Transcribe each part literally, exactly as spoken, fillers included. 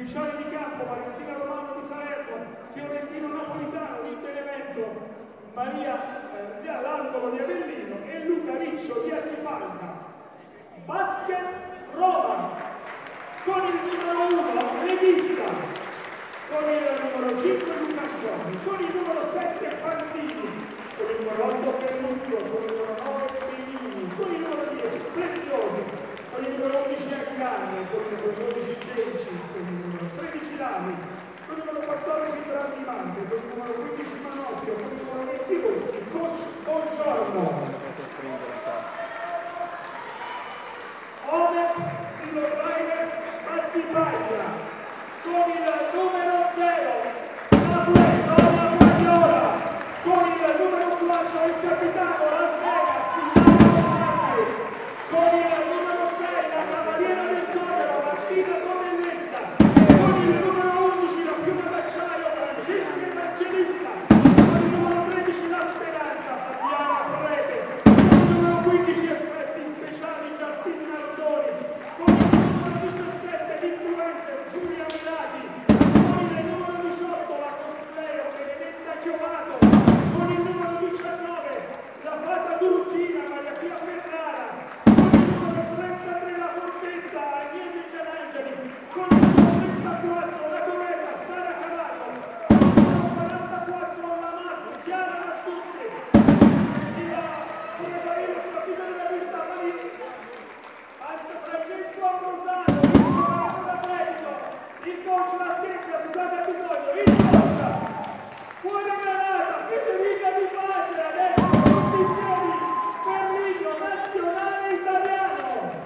ufficiale di campo Valentina Romano di Salerno, Fiorentino Napolitano di Benevento, Maria eh, l'angolo di Avellino e Luca Riccio di Archipalca. Basket Roma con il numero uno Revista, con il numero cinque Luca Giorni, con il numero sette Fantini, con il numero otto Ferruzzo, con il numero nove Bellini, con il numero dieci Preziosi, con il numero undici Arcani, con il numero dodici Cenci, con il numero tredici Lami, con il numero quattordici Brandimante, con il numero quindici Manocchio, con il numero venti Rossi. Coach, buongiorno. Onex Silver Riders Battipaglia, con il numero zero Napoleone Guardiola, con il numero quattro il capitano Las Vegas, Silvano, con il numero sei la cavaliera del Toro, Martina Comellessa, con il numero undici la piuma d'acciaio, Francesca Evangelista, con il numero tredici la Speranza, Fabiana Prete, con il numero quindici effetti speciali Justin Nardoni, con il numero diciassette l'influencer Giulia Milati, con il numero diciotto la cosplayer Benedetta Chiovato, con il numero diciannove la fata turchina Maria Pia Ferrara, con il numero trentatré la Fortezza Agnese Gianangeli, con il numero trentaquattro la Corella Sara Cavato, con il numero quarantaquattro la Mastro Chiara Rastucci, il capitano della vista Francesco Ambrosano, il numero da credito, il coach La Scheggia, scusate ha bisogno, il coach, fuori granata, Federica Di Pace, adesso tutti i piedi per l'inno nazionale italiano.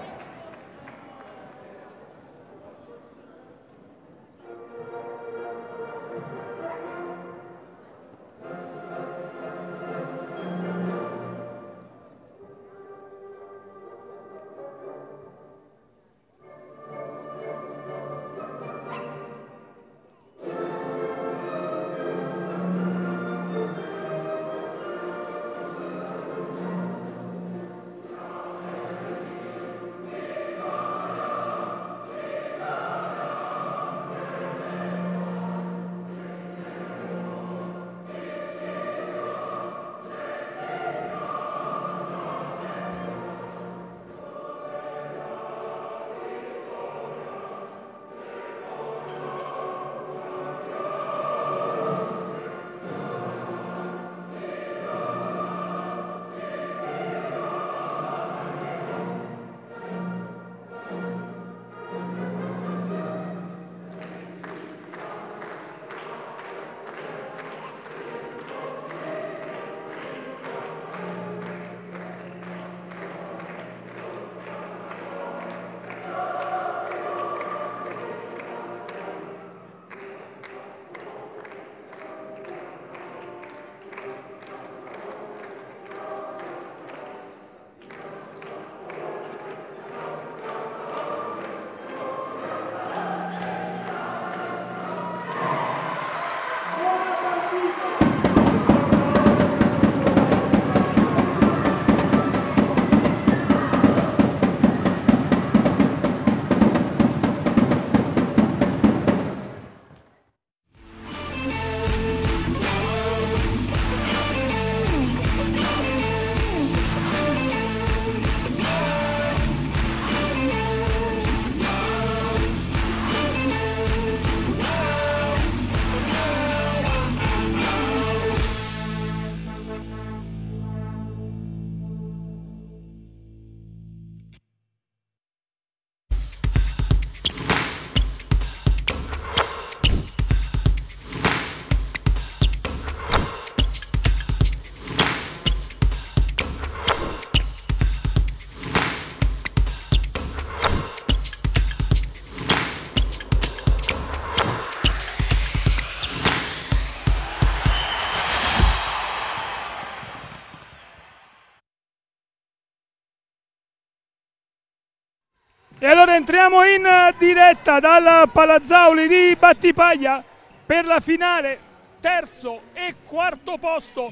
E allora entriamo in diretta dal Palazzauli di Battipaglia per la finale, terzo e quarto posto,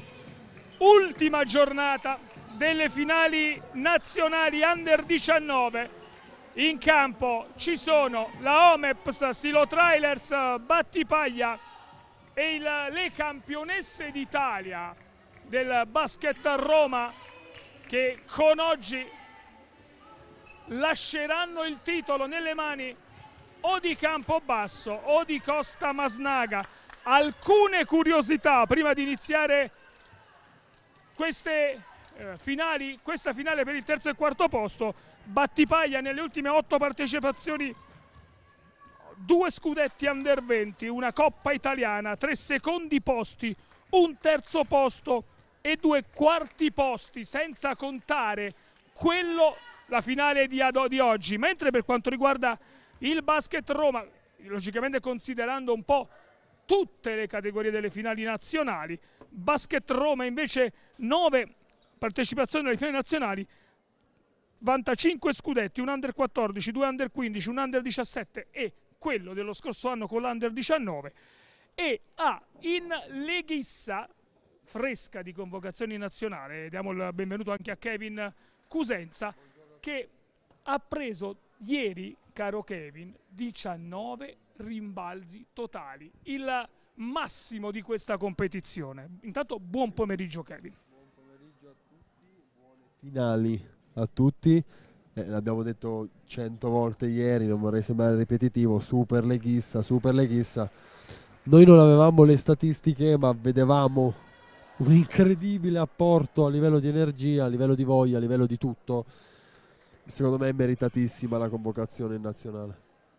ultima giornata delle finali nazionali under diciannove. In campo ci sono la Omeps Silo Trailers Battipaglia e il, le campionesse d'Italia del basket a Roma, che con oggi lasceranno il titolo nelle mani o di Campobasso o di Costa Masnaga. Alcune curiosità prima di iniziare queste eh, finali, questa finale per il terzo e quarto posto. Battipaglia nelle ultime otto partecipazioni due scudetti under venti, una Coppa Italiana, tre secondi posti, un terzo posto e due quarti posti, senza contare quello, la finale di, di oggi. Mentre per quanto riguarda il Basket Roma, logicamente considerando un po' tutte le categorie delle finali nazionali, Basket Roma invece nove partecipazioni alle finali nazionali, vanta cinque scudetti, un under quattordici, due under quindici, un under diciassette e quello dello scorso anno con l'under diciannove, e ha in leghissa fresca di convocazioni nazionali, diamo il benvenuto anche a Kevin Cusenza, che ha preso ieri, caro Kevin, diciannove rimbalzi totali, il massimo di questa competizione. Intanto buon pomeriggio Kevin. Buon pomeriggio a tutti, buone finali a tutti. Eh, l'abbiamo detto cento volte ieri, non vorrei sembrare ripetitivo, super leghissa, super leghissa. Noi non avevamo le statistiche, ma vedevamo un incredibile apporto a livello di energia, a livello di voglia, a livello di tutto. Secondo me è meritatissima la convocazione in nazionale.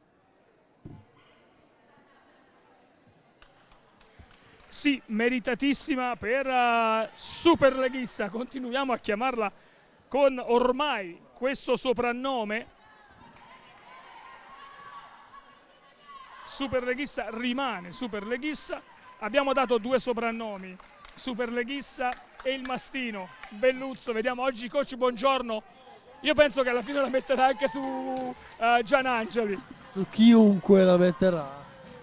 Sì, meritatissima per uh, super leghissa, continuiamo a chiamarla con ormai questo soprannome. Super leghissa rimane super leghissa. Abbiamo dato due soprannomi, super leghissa e il mastino Belluzzo. Vediamo oggi coach buongiorno, io penso che alla fine la metterà anche su uh, Gianangeli, su chiunque la metterà.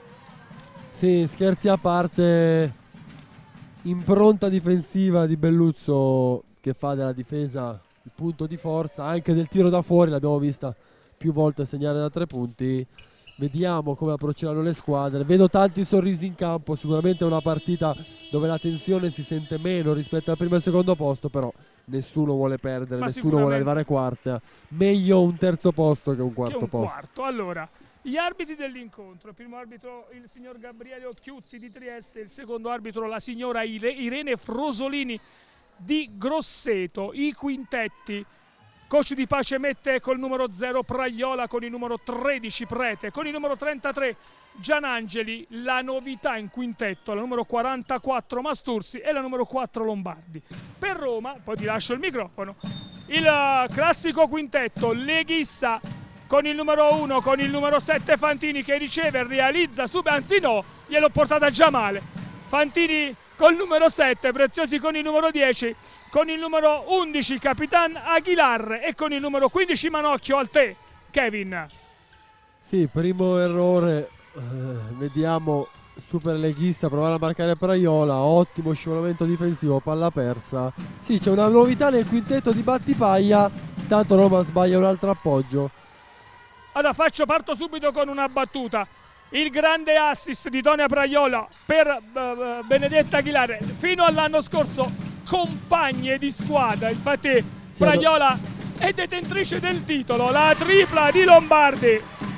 Sì, scherzi a parte, impronta difensiva di Belluzzo che fa della difesa il punto di forza, anche del tiro da fuori, l'abbiamo vista più volte segnare da tre punti. Vediamo come approcceranno le squadre, vedo tanti sorrisi in campo, sicuramente è una partita dove la tensione si sente meno rispetto al primo e al secondo posto, però nessuno vuole perdere, ma nessuno vuole arrivare quarta, meglio un terzo posto che un quarto che un posto. Quarto. Allora, gli arbitri dell'incontro: il primo arbitro il signor Gabriele Occhiuzzi di Trieste, il secondo arbitro la signora Irene Frosolini di Grosseto. I quintetti: coach di pace mette col numero zero Praiola, con il numero tredici Prete, con il numero trentatré Gianangeli. La novità in quintetto, la numero quarantaquattro Mastursi e la numero quattro Lombardi. Per Roma, poi ti lascio il microfono, il classico quintetto leghissa con il numero uno, con il numero sette Fantini che riceve, realizza subito, anzi no, gliel'ho portata già male. Fantini col numero sette, Preziosi con il numero dieci, con il numero undici Capitan Aguilar e con il numero quindici Manocchio al te, Kevin. Sì, primo errore, eh, vediamo super leghista provare a marcare Praiola, ottimo scivolamento difensivo, palla persa. Sì, c'è una novità nel quintetto di Battipaglia, intanto Roma sbaglia un altro appoggio. Allora faccio, parto subito con una battuta. Il grande assist di Tonia Praiola per uh, Benedetta Aguilar, fino all'anno scorso compagne di squadra, infatti sì, Praiola è detentrice del titolo, la tripla di Lombardi.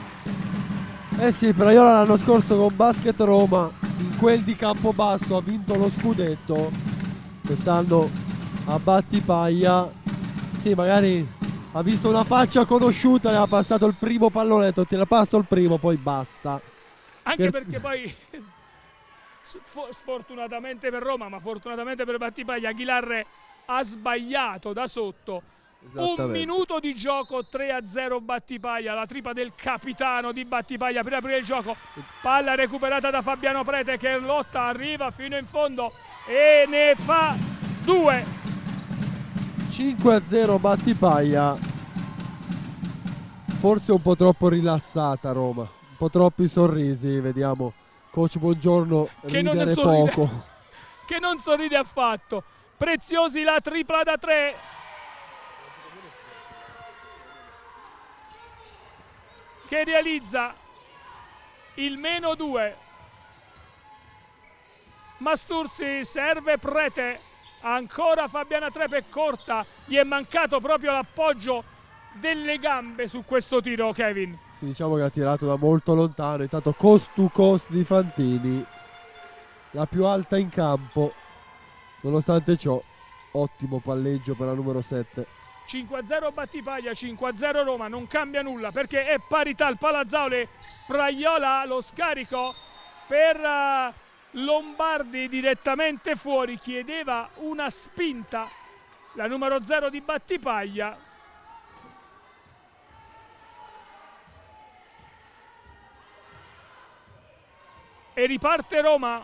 Eh sì, Praiola l'anno scorso con Basket Roma, in quel di Campobasso, ha vinto lo scudetto, quest'anno a Battipaglia, sì, magari ha visto una faccia conosciuta, le ha passato il primo pallonetto, te la passo il primo, poi basta. Anche Scherzi. Perché poi sfortunatamente per Roma, ma fortunatamente per Battipaglia, Aguilar ha sbagliato da sotto. Un minuto di gioco, tre a zero Battipaglia, la tripla del capitano di Battipaglia per aprire il gioco. Palla recuperata da Fabiano Prete che lotta, arriva fino in fondo e ne fa due. cinque a zero Battipaglia. Forse un po' troppo rilassata Roma, un po' troppi sorrisi, vediamo coach Buongiorno che non ridere sorride, poco. Che non sorride affatto. Preziosi la tripla da tre. che realizza il meno due. Mastursi serve Prete, ancora Fabiana Trepe corta, gli è mancato proprio l'appoggio delle gambe su questo tiro, Kevin. Sì, diciamo che ha tirato da molto lontano, intanto cost to cost di Fantini, la più alta in campo, nonostante ciò ottimo palleggio per la numero sette. cinque a zero Battipaglia, cinque a zero Roma, non cambia nulla perché è parità al Palazzoli. Praiola lo scarico per uh, Lombardi direttamente fuori, chiedeva una spinta la numero zero di Battipaglia. E riparte Roma.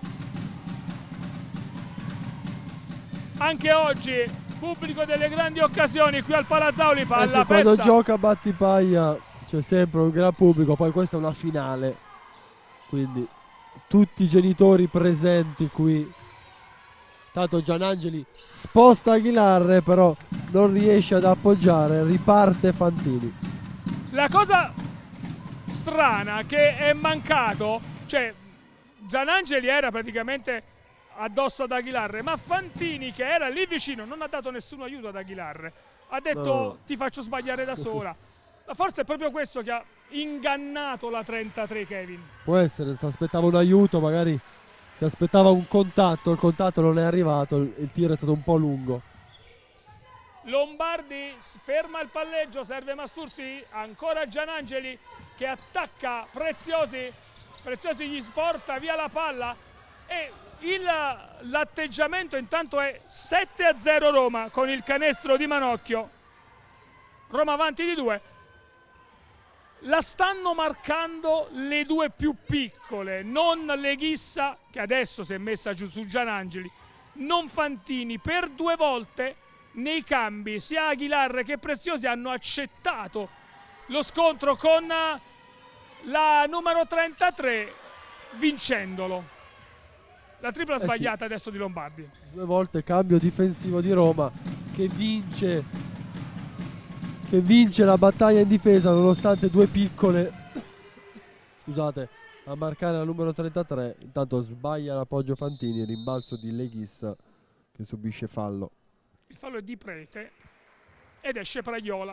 Anche oggi pubblico delle grandi occasioni qui al Palazzoli, palla eh sì, persa. Quando gioca Battipaglia c'è sempre un gran pubblico, poi questa è una finale, quindi tutti i genitori presenti qui. Tanto Gianangeli sposta Aguilar, però non riesce ad appoggiare, riparte Fantini. La cosa strana che è mancato, cioè Gianangeli era praticamente addosso ad Aguilar, ma Fantini, che era lì vicino, non ha dato nessun aiuto ad Aguilar, ha detto no, ti faccio sbagliare da sola. Ma forse è proprio questo che ha ingannato la trentatré, Kevin. Può essere, si aspettava un aiuto, magari si aspettava un contatto, il contatto non è arrivato, il, il tiro è stato un po' lungo. Lombardi ferma il palleggio, serve Mastursi, ancora Gianangeli che attacca Preziosi, Preziosi gli sporta via la palla e l'atteggiamento intanto è sette a zero Roma con il canestro di Manocchio. Roma avanti di due. La stanno marcando le due più piccole, non Leghissa, che adesso si è messa giù su Gianangeli, non Fantini. Per due volte nei cambi sia Aguilar che Preziosi hanno accettato lo scontro con la numero trentatré, vincendolo. La tripla eh sbagliata sì. Adesso di Lombardi. Due volte cambio difensivo di Roma che vince che vince la battaglia in difesa nonostante due piccole scusate a marcare la numero trentatré. Intanto sbaglia l'appoggio Fantini, rimbalzo di Leghissa che subisce fallo. Il fallo è di Prete ed esce Praiola.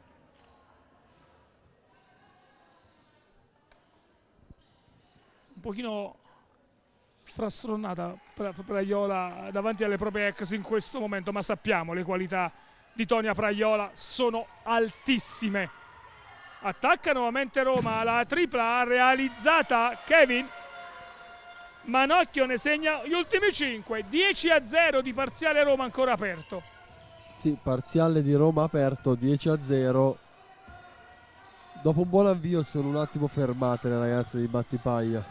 Un pochino frastronata Praiola davanti alle proprie ex in questo momento, ma sappiamo le qualità di Tonia Praiola sono altissime. Attacca nuovamente Roma, la tripla realizzata Kevin. Manocchio ne segna gli ultimi cinque, dieci a zero di parziale Roma ancora aperto. Sì, parziale di Roma aperto, dieci a zero. Dopo un buon avvio sono un attimo fermate le ragazze di Battipaglia.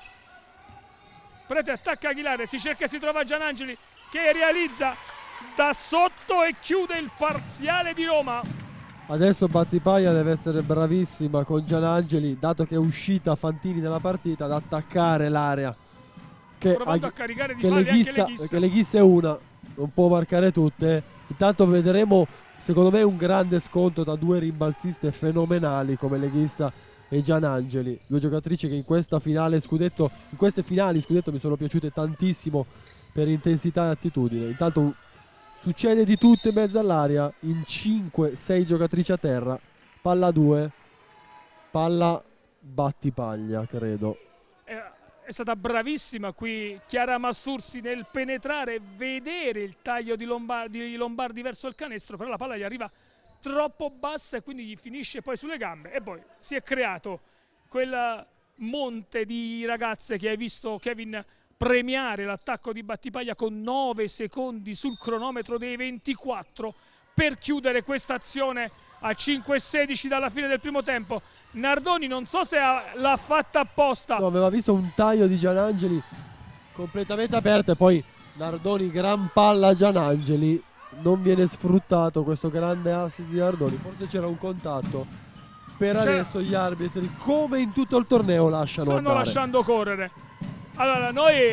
Prete attacca Aguilar, si cerca e si trova Gianangeli che realizza da sotto e chiude il parziale di Roma. Adesso Battipaglia deve essere bravissima con Gianangeli, dato che è uscita Fantini dalla partita, ad attaccare l'area. Che, provando a caricare di che falli Leghissa, anche Leghissa. Che Leghissa è una, non può marcare tutte. Intanto vedremo, secondo me, un grande scontro da due rimbalziste fenomenali come Leghissa e Gianangeli, due giocatrici che in questa finale scudetto, in queste finali scudetto mi sono piaciute tantissimo per intensità e attitudine. Intanto succede di tutto in mezzo all'aria, in cinque sei giocatrici a terra, palla due, palla Battipaglia credo. È, è stata bravissima qui Chiara Mastursi nel penetrare e vedere il taglio di Lombardi, di Lombardi verso il canestro, però la palla gli arriva troppo bassa e quindi gli finisce poi sulle gambe e poi si è creato quel monte di ragazze che hai visto Kevin premiare l'attacco di Battipaglia con nove secondi sul cronometro dei ventiquattro per chiudere questa azione a cinque e sedici dalla fine del primo tempo. Nardoni non so se l'ha fatta apposta. No, aveva visto un taglio di Gianangeli completamente aperto e poi Nardoni gran palla a Gianangeli. Non viene sfruttato questo grande assist di Nardoni, forse c'era un contatto. Per adesso gli arbitri, come in tutto il torneo, lasciano stanno andare. lasciando correre. Allora noi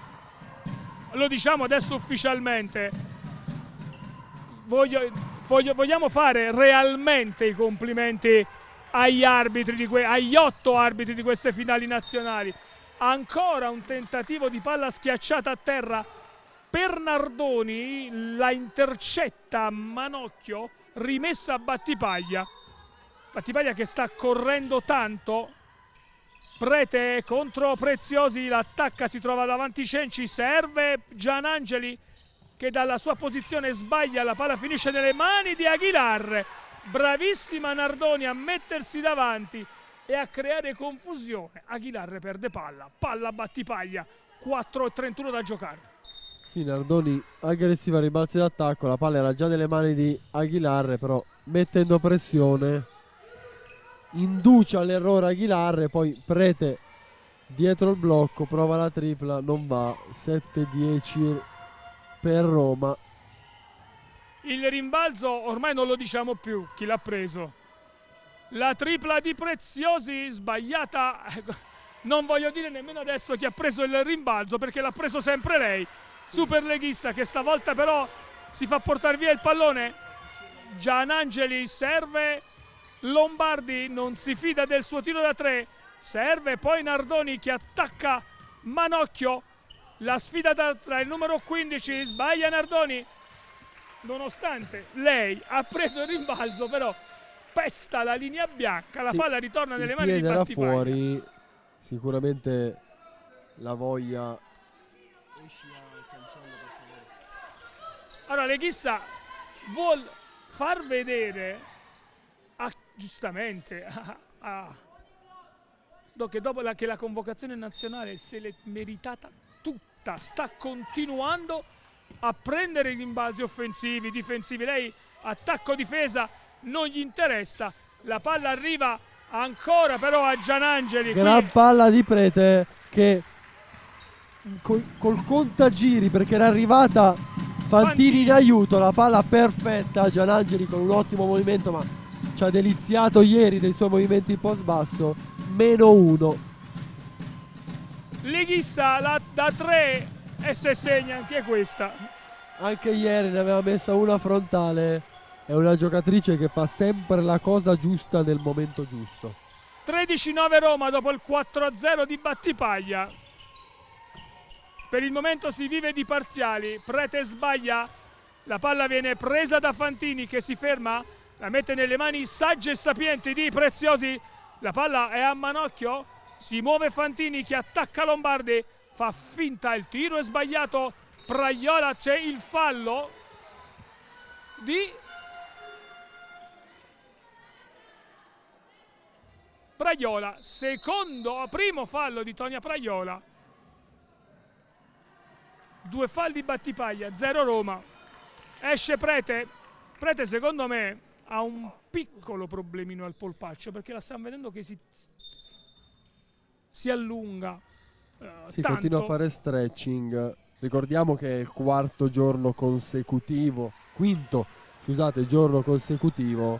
lo diciamo adesso ufficialmente, voglio, voglio, vogliamo fare realmente i complimenti agli arbitri, di que agli otto arbitri di queste finali nazionali. Ancora un tentativo di palla schiacciata a terra per Nardoni, la intercetta a Manocchio, rimessa a Battipaglia. Battipaglia che sta correndo tanto. Prete contro Preziosi, l'attacca, si trova davanti Cenci, serve Gianangeli che dalla sua posizione sbaglia, la palla finisce nelle mani di Aguilar. Bravissima Nardoni a mettersi davanti e a creare confusione. Aguilar perde palla, palla a Battipaglia, quattro e trentuno da giocare. Sì, Nardoni aggressiva, rimbalzo d'attacco, la palla era già nelle mani di Aguilar, però mettendo pressione induce all'errore Aguilar, poi Prete dietro il blocco, prova la tripla, non va, sette dieci per Roma. Il rimbalzo ormai non lo diciamo più chi l'ha preso. La tripla di Preziosi sbagliata, non voglio dire nemmeno adesso chi ha preso il rimbalzo perché l'ha preso sempre lei. Super leghista che stavolta però si fa portare via il pallone. Gianangeli serve, Lombardi non si fida del suo tiro da tre, serve poi Nardoni che attacca Manocchio, la sfida tra il numero quindici, sbaglia Nardoni, nonostante lei ha preso il rimbalzo però pesta la linea bianca, la sì, palla ritorna nelle mani di Battipaglia. Era fuori, sicuramente la voglia. Allora Leghissa vuol far vedere Ah, giustamente ah, ah, che dopo la, che la convocazione nazionale se l'è meritata tutta, sta continuando a prendere i rimbalzi offensivi, difensivi, lei attacco difesa non gli interessa, la palla arriva ancora però a Gianangeli. Gran qui... palla di Prete che col, col contagiri, perché era arrivata Fantini, Fantini in aiuto, la palla perfetta, Gianangeli con un ottimo movimento ma ci ha deliziato ieri dei suoi movimenti post basso. Meno uno. Leghissa la, da tre e se segna anche questa. Anche ieri ne aveva messa una frontale. È una giocatrice che fa sempre la cosa giusta nel momento giusto. tredici nove Roma dopo il quattro a zero di Battipaglia. Per il momento si vive di parziali. Prete sbaglia, la palla viene presa da Fantini che si ferma, la mette nelle mani sagge e sapienti di Preziosi, la palla è a Manocchio, si muove Fantini che attacca Lombardi, fa finta, il tiro è sbagliato, Praiola, c'è il fallo di Praiola, secondo, primo fallo di Tonia Praiola, due falli di Battipaglia, zero Roma, esce Prete, Prete secondo me ha un piccolo problemino al polpaccio perché la stiamo vedendo che si, si allunga uh, si tanto. Continua a fare stretching. Ricordiamo che è il quarto giorno consecutivo, quinto scusate giorno consecutivo,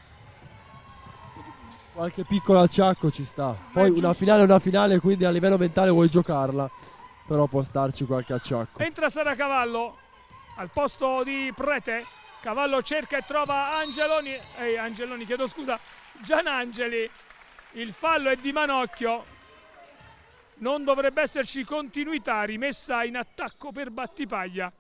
qualche piccolo acciacco ci sta. Poi una finale è una finale, quindi a livello mentale vuoi giocarla, però può starci qualche acciacco. Entra Sara Cavallo al posto di Prete, Cavallo cerca e trova Angeloni, eh, Angeloni chiedo scusa, Gianangeli, il fallo è di Manocchio, non dovrebbe esserci continuità, rimessa in attacco per Battipaglia.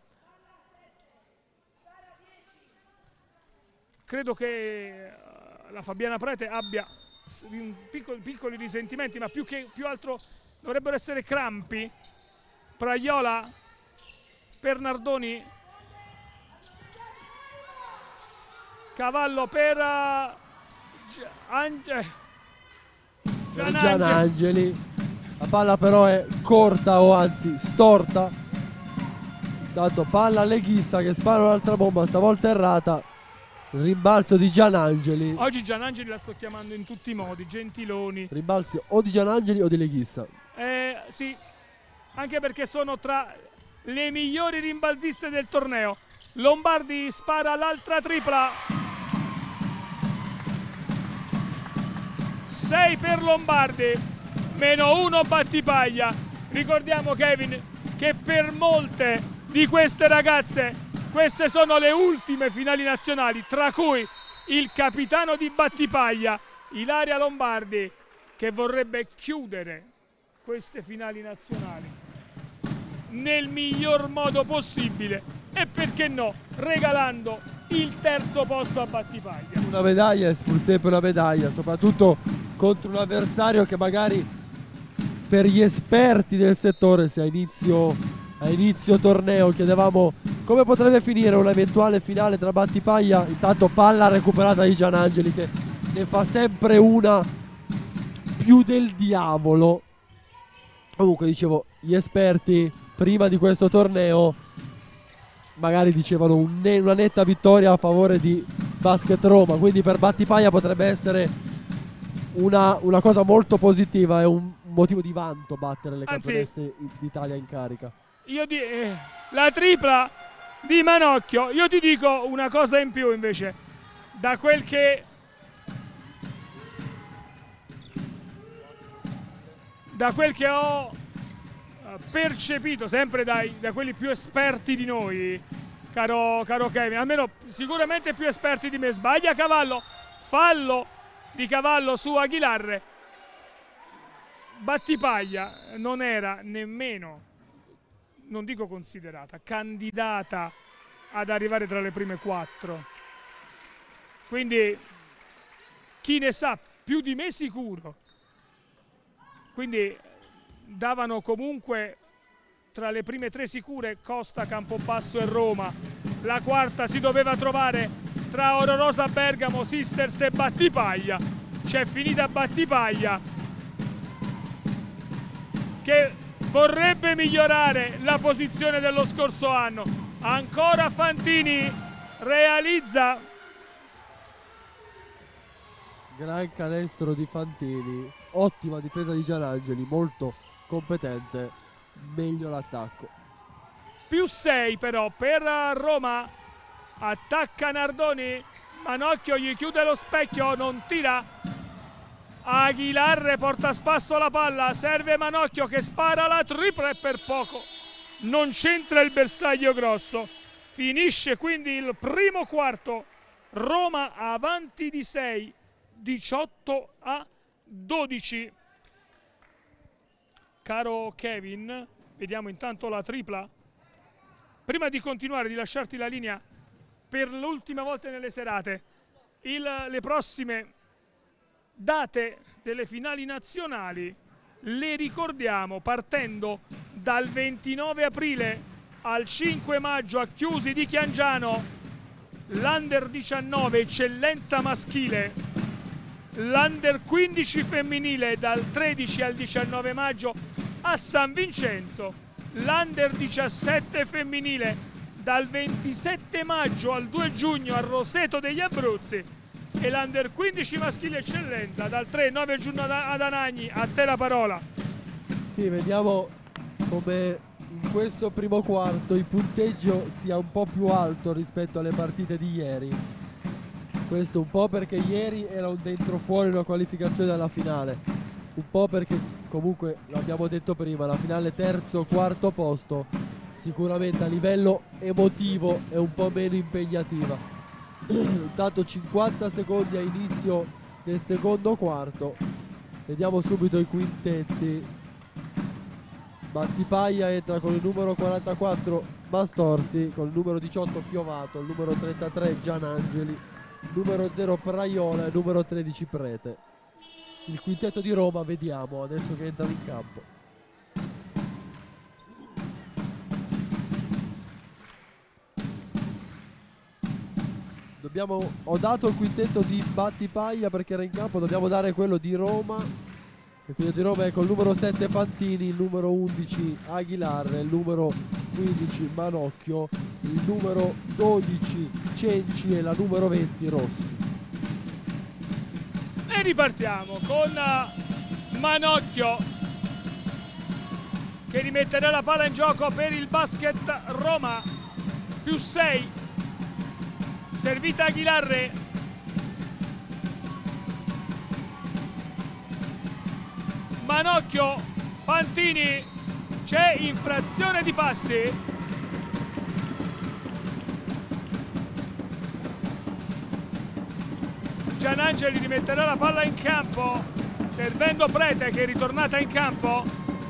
Credo che la Fabiana Prete abbia piccoli, piccoli risentimenti, ma più che più altro dovrebbero essere crampi. Praiola per Nardoni, Cavallo per uh, Ange... Gianangeli. Gianangeli. La palla però è corta o anzi storta. Intanto palla leghista che spara un'altra bomba, stavolta errata. Rimbalzo di Gianangeli. Oggi Gianangeli la sto chiamando in tutti i modi, Gentiloni. Rimbalzi o di Gianangeli o di leghista. Eh, sì, anche perché sono tra le migliori rimbalziste del torneo. Lombardi spara l'altra tripla. sei per Lombardi, meno uno Battipaglia. Ricordiamo, Kevin, che per molte di queste ragazze queste sono le ultime finali nazionali, tra cui il capitano di Battipaglia, Ilaria Lombardi, che vorrebbe chiudere queste finali nazionali nel miglior modo possibile e perché no regalando il terzo posto a Battipaglia. Una medaglia è pur sempre una medaglia, soprattutto contro un avversario che magari per gli esperti del settore, se a inizio, a inizio torneo chiedevamo come potrebbe finire un'eventuale finale tra Battipaglia, intanto palla recuperata di Gianangeli che ne fa sempre una più del diavolo. Comunque dicevo, gli esperti prima di questo torneo magari dicevano un ne una netta vittoria a favore di Basket Roma, quindi per Battipaglia potrebbe essere una, una cosa molto positiva e un motivo di vanto battere le Anzi, campionesse d'Italia in carica. Io di, eh, la tripla di Manocchio, io ti dico una cosa in più invece, da quel che da quel che ho percepito sempre dai, da quelli più esperti di noi, caro, caro Kevin, almeno sicuramente più esperti di me, sbaglia Cavallo, fallo di Cavallo su Aguilar. Battipaglia non era nemmeno, non dico considerata, candidata ad arrivare tra le prime quattro, quindi chi ne sa più di me sicuro, quindi davano comunque tra le prime tre sicure Costa, Campobasso e Roma. La quarta si doveva trovare tra Ororosa, Bergamo, Sisters e Battipaglia. C'è finita Battipaglia che vorrebbe migliorare la posizione dello scorso anno. Ancora Fantini realizza Gran canestro di Fantini, ottima difesa di Gianangeli, molto competente, meglio l'attacco. Più sei però per Roma, attacca Nardoni, Manocchio gli chiude lo specchio, non tira. Aguilar porta a spasso la palla, serve Manocchio che spara la tripla e per poco non c'entra il bersaglio grosso. Finisce quindi il primo quarto, Roma avanti di sei, diciotto a dodici. Caro Kevin, vediamo intanto la tripla. Prima di continuare, di lasciarti la linea per l'ultima volta nelle serate, il, le prossime date delle finali nazionali le ricordiamo partendo dal ventinove aprile al cinque maggio a Chiusi di Chiangiano, l'Under diciannove eccellenza maschile, l'Under quindici femminile dal tredici al diciannove maggio a San Vincenzo, l'Under diciassette femminile dal ventisette maggio al due giugno a Roseto degli Abruzzi e l'Under quindici maschile eccellenza dal tre al nove giugno ad Anagni. A te la parola. Sì, vediamo come in questo primo quarto il punteggio sia un po' più alto rispetto alle partite di ieri. Questo un po' perché ieri era un dentro fuori una qualificazione alla finale, un po' perché comunque l'abbiamo detto prima, la finale terzo quarto posto sicuramente a livello emotivo è un po' meno impegnativa. Intanto cinquanta secondi a inizio del secondo quarto, vediamo subito i quintetti. Battipaglia entra con il numero quarantaquattro Mastorsi, con il numero diciotto Chiovato, il numero trentatré Gianangeli, il numero zero Praiola e il numero tredici Prete. Il quintetto di Roma vediamo adesso che entra in campo. Dobbiamo, ho dato il quintetto di Battipaglia perché era in campo, dobbiamo dare quello di Roma. Il quintetto di Roma è col numero sette Fantini, il numero undici Aguilar, il numero quindici Manocchio, il numero dodici Cenci e la numero venti Rossi. E ripartiamo con Manocchio che rimetterà la palla in gioco per il Basket Roma. Più sei, servita Aguilar, Manocchio, Fantini, c'è infrazione di passi. Gianangeli rimetterà la palla in campo, servendo Prete che è ritornata in campo.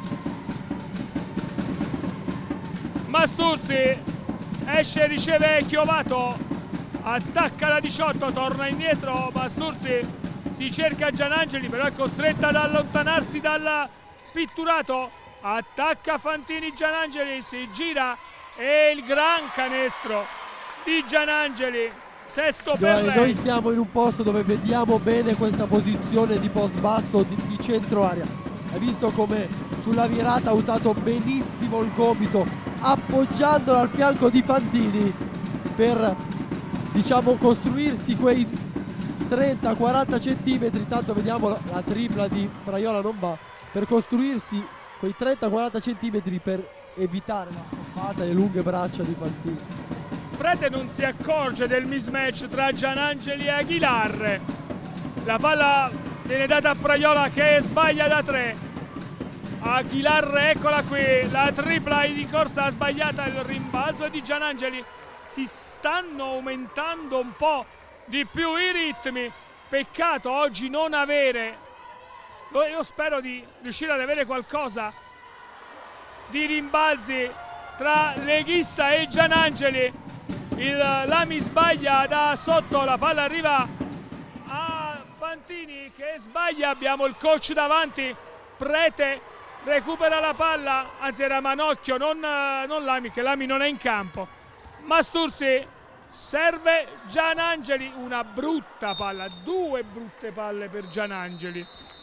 Mastursi esce, riceve Chiovato, attacca la diciotto, torna indietro Mastursi, si cerca Gianangeli, però è costretta ad allontanarsi dal pitturato, attacca Fantini Gianangeli, si gira e il gran canestro di Gianangeli, sesto per Giovanni, lei. noi siamo in un posto dove vediamo bene questa posizione di post basso, di, di centro area. Hai visto come sulla virata ha usato benissimo il gomito, appoggiandolo al fianco di Fantini per, diciamo, costruirsi quei trenta quaranta centimetri. Tanto vediamo la, la tripla di Praiola non va, per costruirsi quei trenta quaranta centimetri per evitare la stoppata e le lunghe braccia di Fantini. Prete non si accorge del mismatch tra Gianangeli e Aguilar. La palla viene data a Praiola che sbaglia da tre. Aguilar, eccola qui, la tripla di corsa sbagliata, il rimbalzo di Gianangeli. Si stanno aumentando un po' di più i ritmi. Peccato oggi non avere, io spero di riuscire ad avere qualcosa di rimbalzi tra Leghissa e Gianangeli. Il Lami sbaglia da sotto, la palla arriva a Fantini che sbaglia, abbiamo il coach davanti, Prete recupera la palla, anzi era Manocchio, non, non Lami, che Lami non è in campo. Mastursi serve Gianangeli, una brutta palla, due brutte palle per Gianangeli.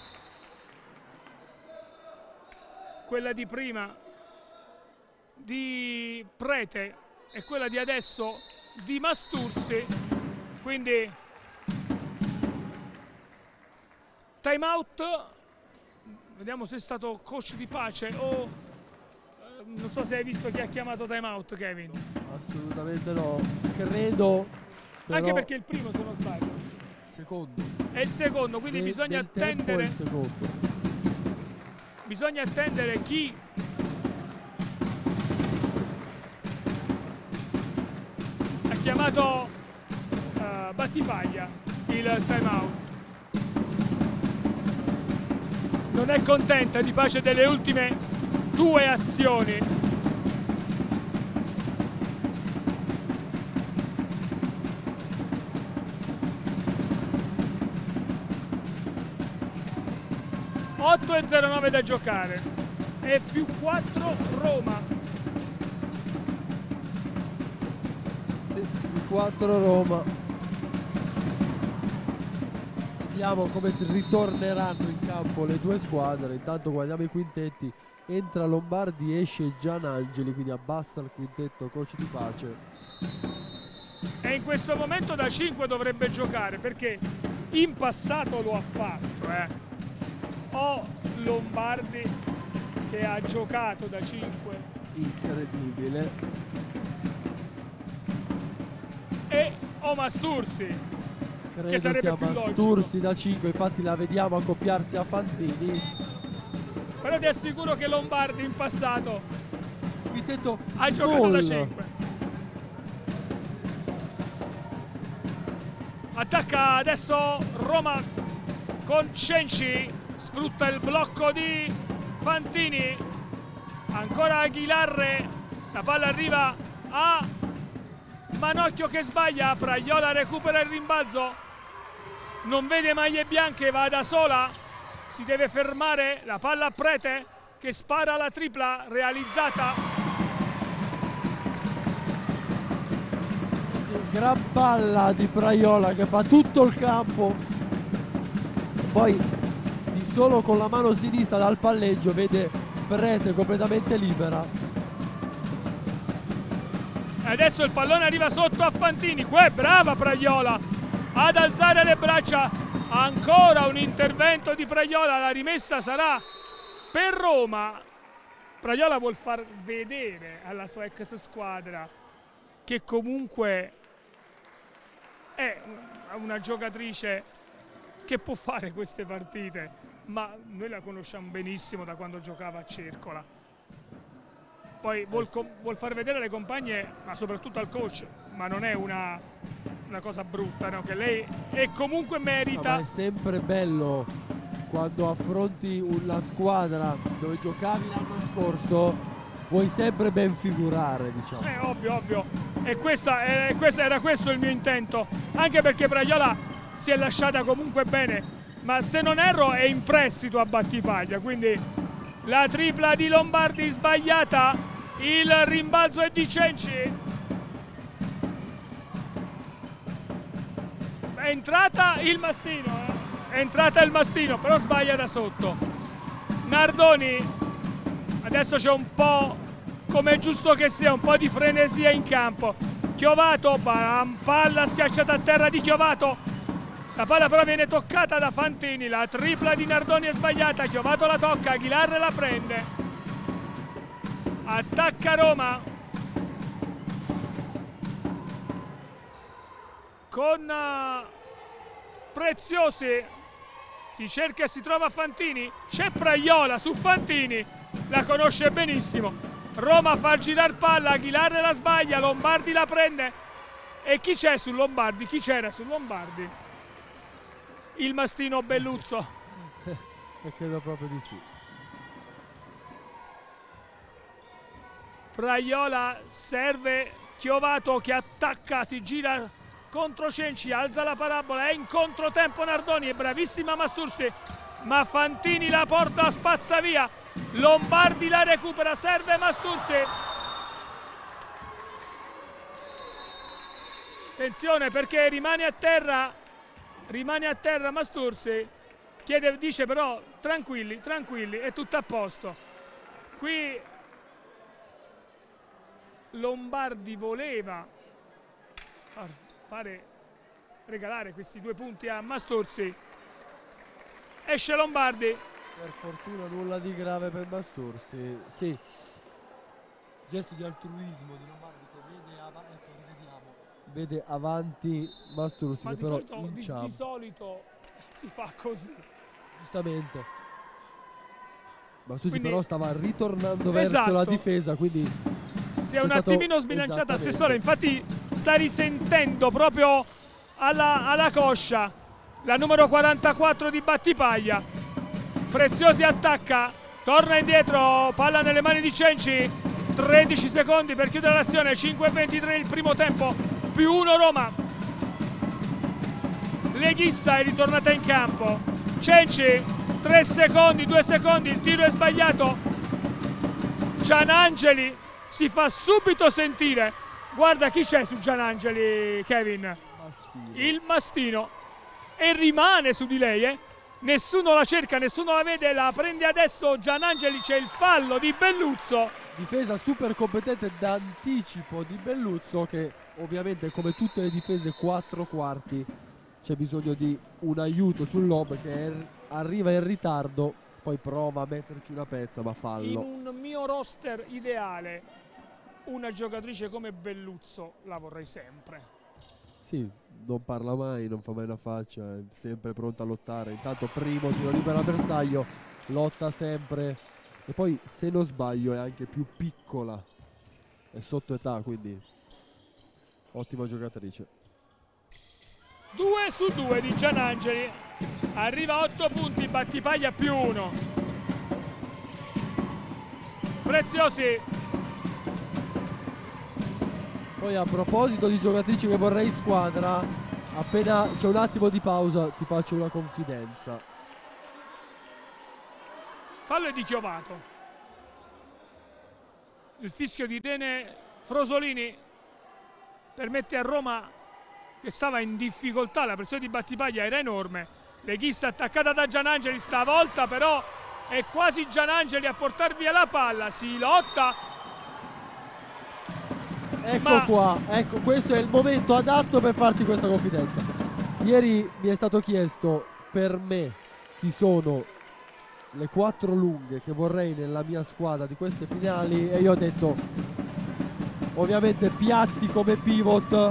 Quella di prima di Prete e quella di adesso di Mastursi, quindi time out. Vediamo se è stato coach di pace o eh, non so se hai visto chi ha chiamato time out, Kevin. Assolutamente no, credo però... Anche perché il primo, se non sbaglio, secondo è il secondo, quindi De, bisogna del tempo è attendere il secondo. bisogna attendere chi ha chiamato uh, Battipaglia il time out. Non è contenta di pace delle ultime due azioni. otto e zero nove da giocare e più quattro Roma. Sì, più quattro Roma. Vediamo come ritorneranno in campo le due squadre. Intanto guardiamo i quintetti. Entra Lombardi, esce Gianangeli, quindi abbassa il quintetto coach di pace. E in questo momento da cinque dovrebbe giocare, perché in passato lo ha fatto, eh. O Lombardi che ha giocato da cinque. Incredibile. E o Mastursi. Credo Che sarebbe sia più Mastursi logico. da cinque, infatti la vediamo accoppiarsi a Fantini. Però ti assicuro che Lombardi in passato Quintetto ha giocato da small. cinque. Attacca adesso Roma con Cenci, sfrutta il blocco di Fantini, ancora Aguilar, la palla arriva a Manocchio che sbaglia, Praiola recupera il rimbalzo, non vede maglie bianche, va da sola, si deve fermare, la palla a Prete che spara la tripla realizzata. Sì, gran palla di Praiola che fa tutto il campo, poi di solo con la mano sinistra dal palleggio vede Prete completamente libera. Adesso il pallone arriva sotto a Fantini, qua è brava Praiola ad alzare le braccia, ancora un intervento di Praiola, la rimessa sarà per Roma. Praiola vuol far vedere alla sua ex squadra che comunque è una giocatrice che può fare queste partite, ma noi la conosciamo benissimo da quando giocava a Cercola. Poi vuol, vuol far vedere alle compagne, ma soprattutto al coach, ma non è una una cosa brutta, no? Che lei è comunque No, merita. ma è sempre bello quando affronti una squadra dove giocavi l'anno scorso, vuoi sempre ben figurare, diciamo. Eh, ovvio, ovvio. E questa, eh, questa era questo il mio intento. Anche perché Praiola si è lasciata comunque bene, ma se non erro è in prestito a Battipaglia, quindi la tripla di Lombardi sbagliata, il rimbalzo è di Cenci. È entrata il Mastino, eh? È entrata il Mastino, però sbaglia da sotto. Nardoni, adesso c'è un po', come è giusto che sia, un po' di frenesia in campo. Chiovato, palla schiacciata a terra di Chiovato. La palla però viene toccata da Fantini, la tripla di Nardoni è sbagliata, Chiovato la tocca, Aguilar la prende. Attacca Roma. Con uh, Preziosi, si cerca e si trova Fantini, c'è Praiola su Fantini, la conosce benissimo. Roma fa girare palla, Aguilar la sbaglia, Lombardi la prende. E chi c'è su Lombardi? Chi c'era su Lombardi? Il Mastino Belluzzo. E credo proprio di sì. Praiola serve, Chiovato che attacca, si gira contro Cenci, alza la parabola, è in controtempo Nardoni, è bravissima Mastursi, ma Fantini la porta, spazza via, Lombardi la recupera, serve Mastursi. Attenzione perché rimane a terra, rimane a terra Mastursi, chiede, dice però tranquilli, tranquilli, è tutto a posto. Qui Lombardi voleva far fare regalare questi due punti a Mastursi. Esce Lombardi. Per fortuna nulla di grave per Mastursi. Sì, gesto di altruismo di Lombardi che vede, av ecco, rivediamo. Vede avanti Mastursi, Ma che di però solito, di, di solito si fa così. giustamente Mastursi Quindi, però stava ritornando verso esatto, la difesa, quindi si è un attimino sbilanciata. Assessore, infatti sta risentendo proprio alla, alla coscia la numero quarantaquattro di Battipaglia. Preziosi attacca, torna indietro, palla nelle mani di Cenci, tredici secondi per chiudere l'azione, cinque e ventitré il primo tempo, più uno Roma. Leghissa è ritornata in campo, Cenci, tre secondi, due secondi, il tiro è sbagliato. Gianangeli si fa subito sentire. Guarda chi c'è su Gianangeli, Kevin. Mastino. Il Mastino. E rimane su di lei, eh. Nessuno la cerca, nessuno la vede, la prende adesso Gianangeli, c'è il fallo di Belluzzo. Difesa super competente d'anticipo di Belluzzo, che ovviamente come tutte le difese quattro quarti c'è bisogno di un aiuto sul lob che è, arriva in ritardo, poi prova a metterci una pezza, ma fallo. In un mio roster ideale una giocatrice come Belluzzo la vorrei sempre. Sì, non parla mai, non fa mai una faccia, è sempre pronta a lottare. Intanto primo tiro libero al bersaglio, lotta sempre. E poi se non sbaglio è anche più piccola, è sotto età, quindi ottima giocatrice. due su due di Gianangeli, arriva a otto punti, Battipaglia più uno. Preziosi. Poi a proposito di giocatrici che vorrei in squadra, appena c'è un attimo di pausa ti faccio una confidenza. Fallo è di Chiovato. Il fischio di Irene Frosolini permette a Roma, che stava in difficoltà, la pressione di Battipaglia era enorme. Leghissa attaccata da Gianangeli, stavolta però è quasi Gianangeli a portar via la palla, si lotta. Ecco Ma... qua, ecco, questo è il momento adatto per farti questa confidenza. Ieri mi è stato chiesto per me chi sono le quattro lunghe che vorrei nella mia squadra di queste finali e io ho detto ovviamente Piatti come pivot,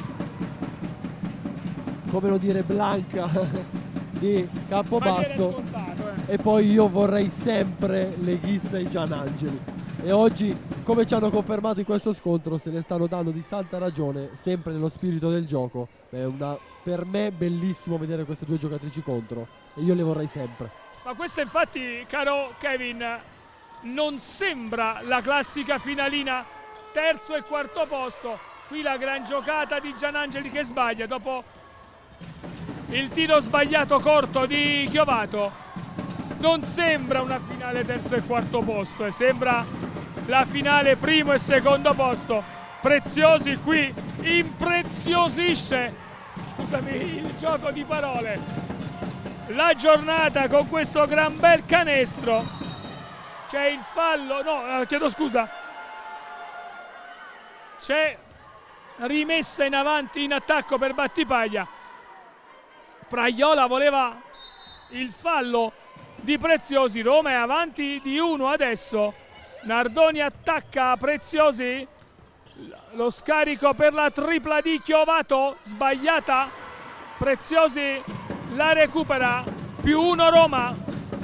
come lo dire Blanca di Campobasso, scontato, eh. e poi io vorrei sempre Leghissa e Gianangeli e oggi come ci hanno confermato in questo scontro, se ne stanno dando di santa ragione, sempre nello spirito del gioco. È una, per me bellissimo vedere queste due giocatrici contro, e io le vorrei sempre. Ma questa infatti, caro Kevin, non sembra la classica finalina terzo e quarto posto. Qui la gran giocata di Gianangeli che sbaglia dopo il tiro sbagliato corto di Chiovato. Non sembra una finale terzo e quarto posto, e sembra la finale primo e secondo posto. Preziosi qui impreziosisce, scusami il gioco di parole, la giornata con questo gran bel canestro. C'è il fallo, no, chiedo scusa, c'è rimessa in avanti in attacco per Battipaglia. Praiola voleva il fallo di Preziosi. Roma è avanti di uno adesso. Nardoni attacca Preziosi, lo scarico per la tripla di Chiovato, sbagliata. Preziosi la recupera, più uno Roma.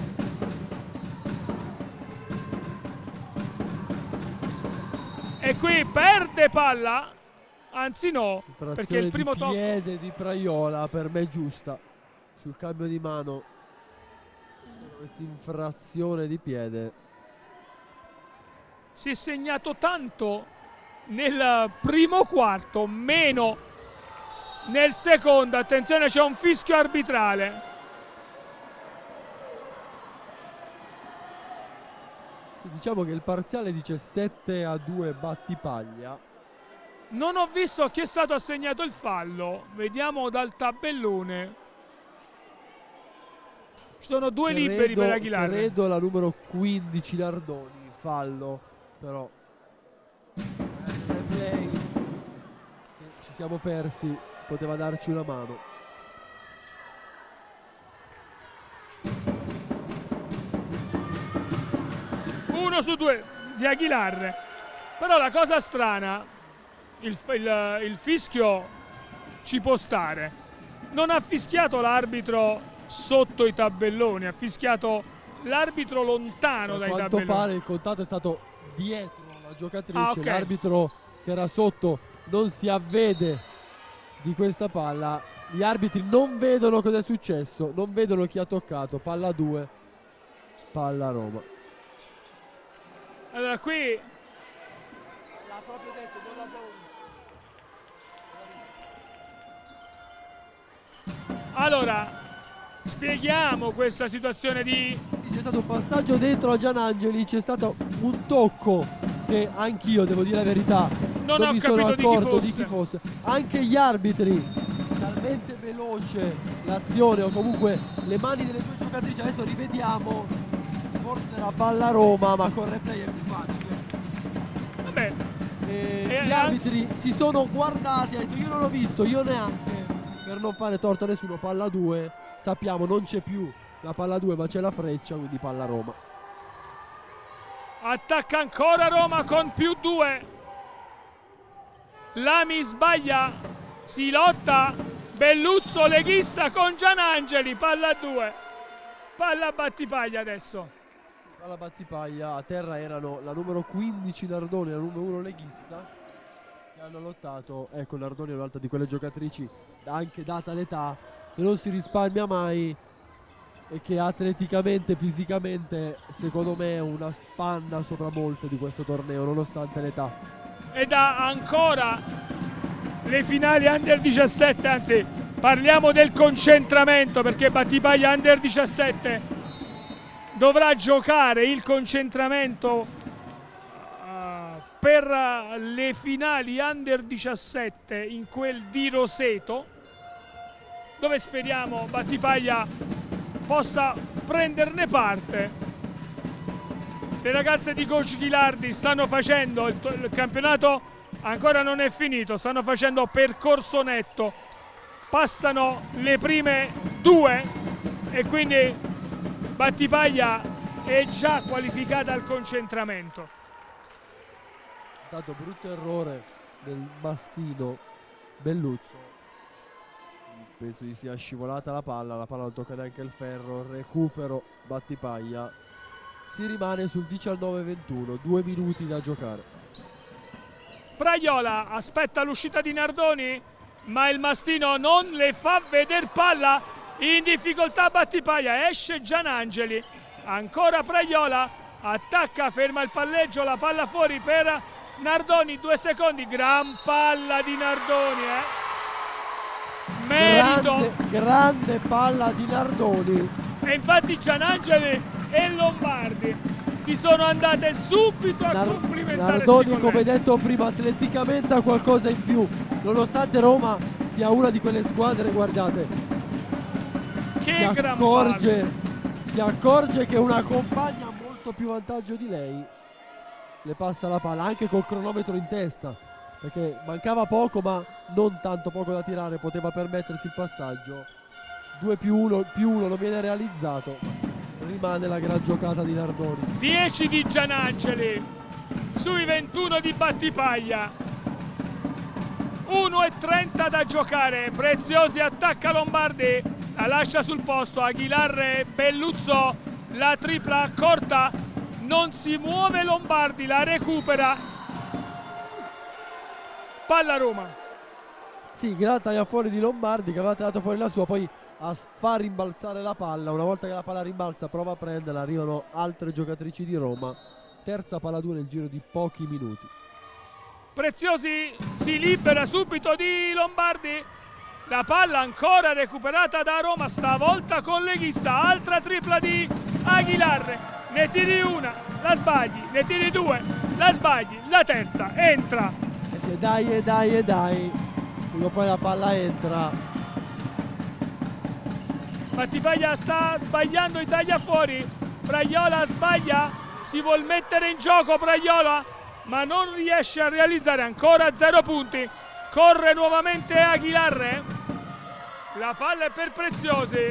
E qui perde palla, anzi no, perché il primo tocco. Piede di Praiola per me giusta sul cambio di mano. Questa infrazione di piede. Si è segnato tanto nel primo quarto, meno nel secondo. Attenzione, c'è un fischio arbitrale. Sì, diciamo che il parziale dice sette a due Battipaglia. Non ho visto a chi è stato assegnato il fallo. Vediamo dal tabellone. Ci sono due credo, liberi per Aguilar. Credo la numero quindici Nardoni, fallo, però replay, ci siamo persi, poteva darci una mano. Uno su due di Aguilar. Però la cosa strana, il, il, il fischio ci può stare. Non ha fischiato l'arbitro sotto i tabelloni, ha fischiato l'arbitro lontano dai tabelloni. A quanto pare il contatto è stato dietro la giocatrice, ah, okay. L'arbitro che era sotto non si avvede di questa palla. Gli arbitri non vedono cosa è successo, non vedono chi ha toccato. Palla due, palla Roma. Allora qui l'ha proprio detto, non l'abbiamo visto. Allora spieghiamo questa situazione di... Sì, c'è stato un passaggio dentro a Gianangeli, c'è stato un tocco che anch'io, devo dire la verità, non, non ho mi sono accorto di chi, di chi fosse. Anche gli arbitri, talmente veloce l'azione, o comunque le mani delle due giocatrici, adesso rivediamo, forse la palla Roma, ma con replay è più facile. Vabbè. E e gli arbitri si sono guardati, hanno detto io non l'ho visto, io neanche, per non fare torto a nessuno. Palla due, sappiamo non c'è più la palla due ma c'è la freccia, quindi palla Roma. Attacca ancora Roma con più due. Lami sbaglia, si lotta Belluzzo leghissa con Gianangeli, palla due, palla Battipaglia adesso. Palla Battipaglia, a terra erano la numero quindici Nardoni e la numero uno Leghissa, che hanno lottato. Ecco, Nardoni è un'altra di quelle giocatrici, anche data l'età, che non si risparmia mai e che atleticamente, fisicamente, secondo me è una spanna sopra molte di questo torneo, nonostante l'età. Ed ha ancora le finali under diciassette, anzi parliamo del concentramento, perché Battipaglia under diciassette dovrà giocare il concentramento uh, per le finali under diciassette in quel di Roseto, dove speriamo Battipaglia possa prenderne parte. Le ragazze di coach Ghilardi stanno facendo, il, il campionato ancora non è finito, stanno facendo percorso netto, passano le prime due e quindi Battipaglia è già qualificata al concentramento. Intanto brutto errore del mastino Belluzzo, penso gli sia scivolata la palla, la palla non tocca neanche il ferro, recupero Battipaglia, si rimane sul diciannove ventuno, due minuti da giocare. Praiola aspetta l'uscita di Nardoni, ma il mastino non le fa veder palla. In difficoltà Battipaglia, esce Gianangeli, ancora Praiola, attacca, ferma il palleggio, la palla fuori per Nardoni, due secondi, gran palla di Nardoni, eh. Merito. Grande, grande palla di Nardoni. E infatti Gianangeli e Lombardi si sono andate subito a Nar- complimentare. Nardoni, come detto prima, atleticamente ha qualcosa in più, nonostante Roma sia una di quelle squadre, guardate, che si gran accorge, palla. si accorge che una compagna ha molto più vantaggio di lei, le passa la palla anche col cronometro in testa, perché mancava poco, ma non tanto poco da tirare, poteva permettersi il passaggio. Due più uno, più uno non viene realizzato, rimane la gran giocata di Nardoni. dieci di Gianangeli sui ventuno di Battipaglia, uno e trenta da giocare. Preziosi attacca Lombardi, la lascia sul posto, Aguilar, Belluzzo, la tripla corta, non si muove Lombardi, la recupera, palla Roma. Sì, gran taglia fuori di Lombardi che aveva tirato fuori la sua, poi a fa rimbalzare la palla. Una volta che la palla rimbalza prova a prenderla, arrivano altre giocatrici di Roma. Terza palla due nel giro di pochi minuti. Preziosi si libera subito di Lombardi, la palla ancora recuperata da Roma, stavolta con Leghissa, altra tripla di Aguilar, ne tiri una, la sbagli, ne tiri due, la sbagli, la terza entra. E se dai e dai e dai, prima poi la palla entra. Battipaglia sta sbagliando i taglia fuori, Praiola sbaglia, si vuol mettere in gioco Praiola, ma non riesce a realizzare, ancora zero punti. Corre nuovamente Aguilar, la palla è per Preziosi,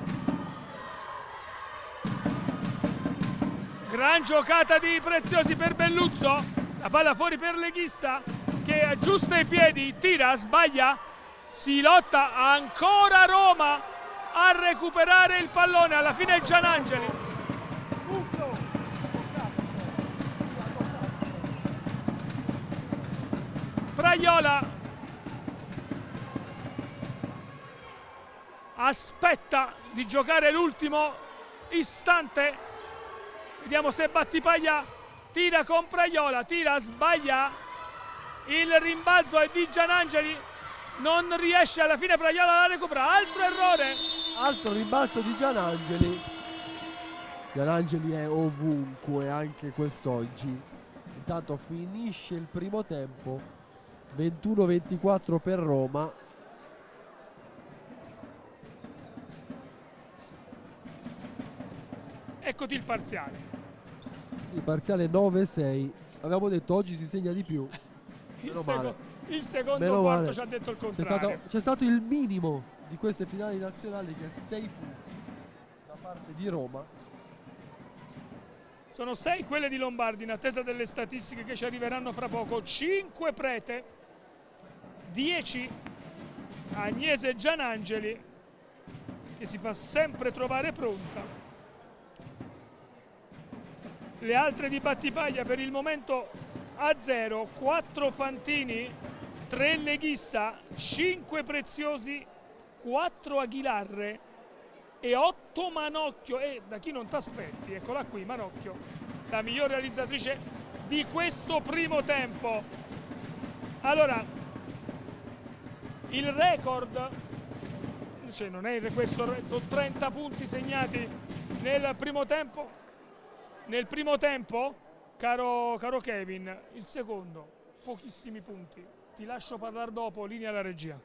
gran giocata di Preziosi per Belluzzo, la palla fuori per Leghissa che aggiusta i piedi, tira, sbaglia, si lotta, ancora Roma a recuperare il pallone, alla fine Gianangeli. Praiola aspetta di giocare l'ultimo istante, vediamo se Battipaglia tira con Praiola, tira, sbaglia, il rimbalzo è di Gianangeli, non riesce, alla fine Praiola la recupera, altro errore. Altro rimbalzo di Gianangeli. Gianangeli è ovunque anche quest'oggi. Intanto finisce il primo tempo, ventuno ventiquattro per Roma. Eccoti il parziale. Sì, parziale nove sei. Avevamo detto oggi si segna di più. Il, Meno seco male. il secondo Meno quarto male. ci ha detto il C'è contrario. stato, c'è stato il minimo di queste finali nazionali, che è sei punti da parte di Roma. Sono sei quelle di Lombardi, in attesa delle statistiche che ci arriveranno fra poco. cinque Prete, dieci Agnese Gianangeli, che si fa sempre trovare pronta. Le altre di Battipaglia per il momento a zero, quattro Fantini, tre Leghissa, cinque Preziosi, quattro Aguilar e otto Manocchio. E da chi non t'aspetti, eccola qui Manocchio, la miglior realizzatrice di questo primo tempo. Allora, il record, cioè non è questo, sono trenta punti segnati nel primo tempo. Nel primo tempo, caro, caro Kevin, il secondo, pochissimi punti. Ti lascio parlare dopo, linea alla regia.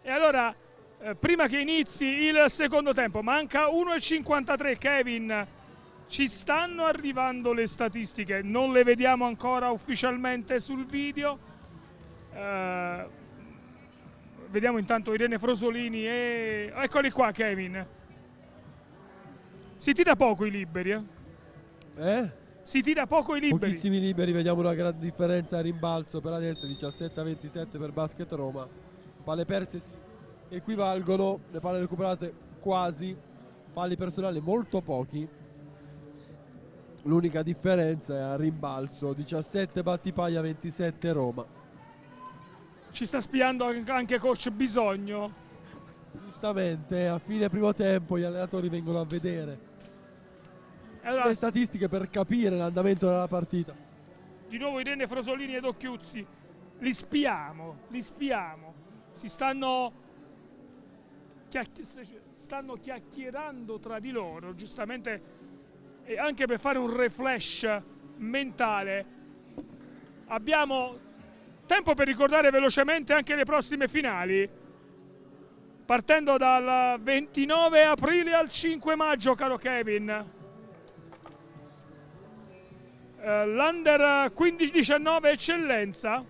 E allora, eh, prima che inizi il secondo tempo, manca uno e cinquantatré, Kevin. Ci stanno arrivando le statistiche, non le vediamo ancora ufficialmente sul video. Eh, vediamo intanto Irene Frosolini e... Eccoli qua, Kevin. Si tira poco i liberi, eh? Eh? Si tira poco i liberi. Pochissimi liberi, vediamo una grande differenza a rimbalzo per adesso, diciassette a ventisette per Basket Roma. Palle perse si equivalgono, le palle recuperate quasi, falli personali molto pochi. L'unica differenza è a rimbalzo, diciassette Battipaglia, ventisette Roma. Ci sta spiando anche coach Bisogno. Giustamente, a fine primo tempo gli allenatori vengono a vedere Allora, le statistiche per capire l'andamento della partita. di nuovo Irene Frosolini ed Occhiuzzi. Li spiamo, li spiamo. Si stanno, chiacchi- stanno chiacchierando tra di loro, giustamente, e anche per fare un refresh mentale. Abbiamo tempo per ricordare velocemente anche le prossime finali, partendo dal ventinove aprile al cinque maggio, caro Kevin. Uh, L'Under quindici diciannove Eccellenza,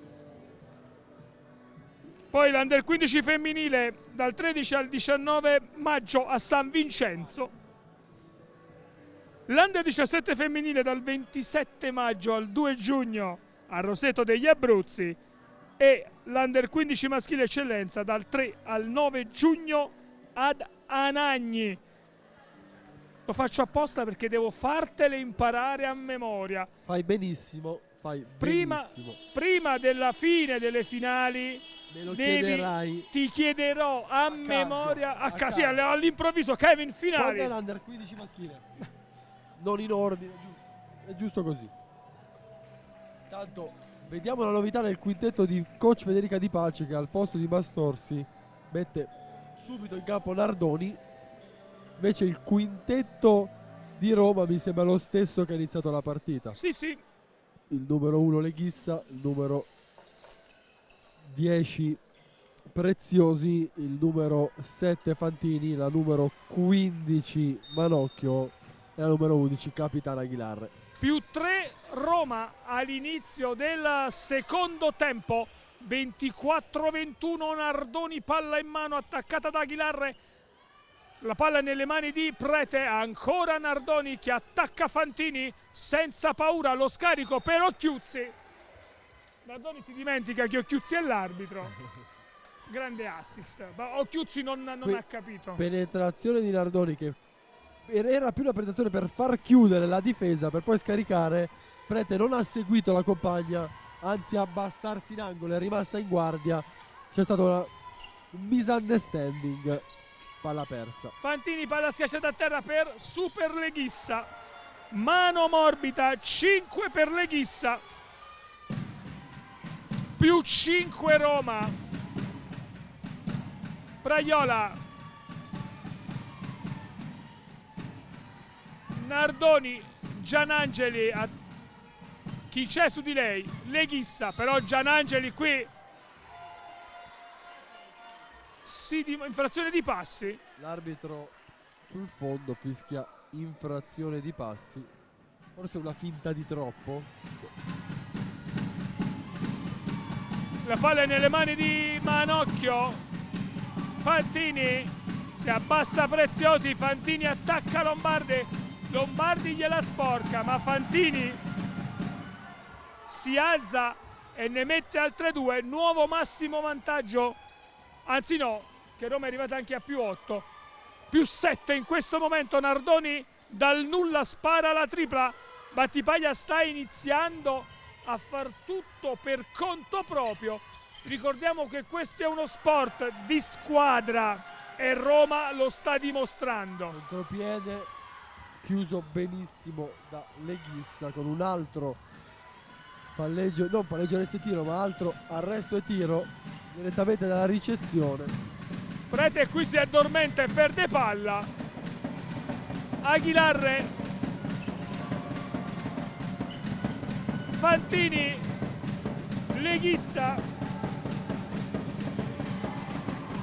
poi l'Under quindici femminile dal tredici al diciannove maggio a San Vincenzo, l'Under diciassette femminile dal ventisette maggio al due giugno a Roseto degli Abruzzi e l'Under quindici maschile Eccellenza dal tre al nove giugno ad Anagni. Lo faccio apposta perché devo fartele imparare a memoria. Fai benissimo, fai Prima, benissimo. prima della fine delle finali Me lo devi- chiederai. ti chiederò a, A memoria caso, a a ca- sì, caso. all'improvviso, Kevin, Quando finali. è l'Under quindici maschile? Non in ordine, giusto. È giusto così. Tanto vediamo la novità nel quintetto di coach Federica Di Pace, che al posto di Mastorsi mette subito in campo Nardoni. Invece il quintetto di Roma mi sembra lo stesso che ha iniziato la partita. Sì, sì. Il numero uno Leghissa, il numero dieci Preziosi, il numero sette Fantini, la numero quindici Manocchio e la numero undici Capitano Aguilar. Più tre Roma all'inizio del secondo tempo. ventiquattro ventuno Nardoni, palla in mano attaccata da Aguilar. La palla nelle mani di Prete, ancora Nardoni che attacca Fantini senza paura, lo scarico per Occhiuzzi. Nardoni si dimentica che Occhiuzzi è l'arbitro. Grande assist, ma Occhiuzzi non, non Que- ha capito. Penetrazione di Nardoni che era più una penetrazione per far chiudere la difesa per poi scaricare. Prete non ha seguito la compagna, anzi a abbassarsi in angolo, è rimasta in guardia. C'è stato una- un misunderstanding, palla persa. Fantini, palla schiacciata a terra per Super Leghissa. Mano morbida, cinque per Leghissa. Più cinque Roma. Praiola. Nardoni, Gianangeli. A... Chi c'è su di lei? Leghissa, però Gianangeli qui. Sì, di... infrazione di passi. L'arbitro sul fondo fischia infrazione di passi. Forse una finta di troppo. La palla è nelle mani di Manocchio. Fantini si abbassa Preziosi. Fantini attacca Lombardi. Lombardi gliela sporca, ma Fantini si alza e ne mette altre due. Nuovo massimo vantaggio. Anzi no, che Roma è arrivata anche a più otto. Più sette in questo momento. Nardoni dal nulla spara la tripla. Battipaglia sta iniziando a far tutto per conto proprio. Ricordiamo che questo è uno sport di squadra e Roma lo sta dimostrando. Contropiede chiuso benissimo da Leghissa con un altro palleggio, non palleggio arresto e tiro, ma altro arresto e tiro direttamente dalla ricezione. Prete qui si addormenta e perde palla. Aguilar, Fantini, Leghissa.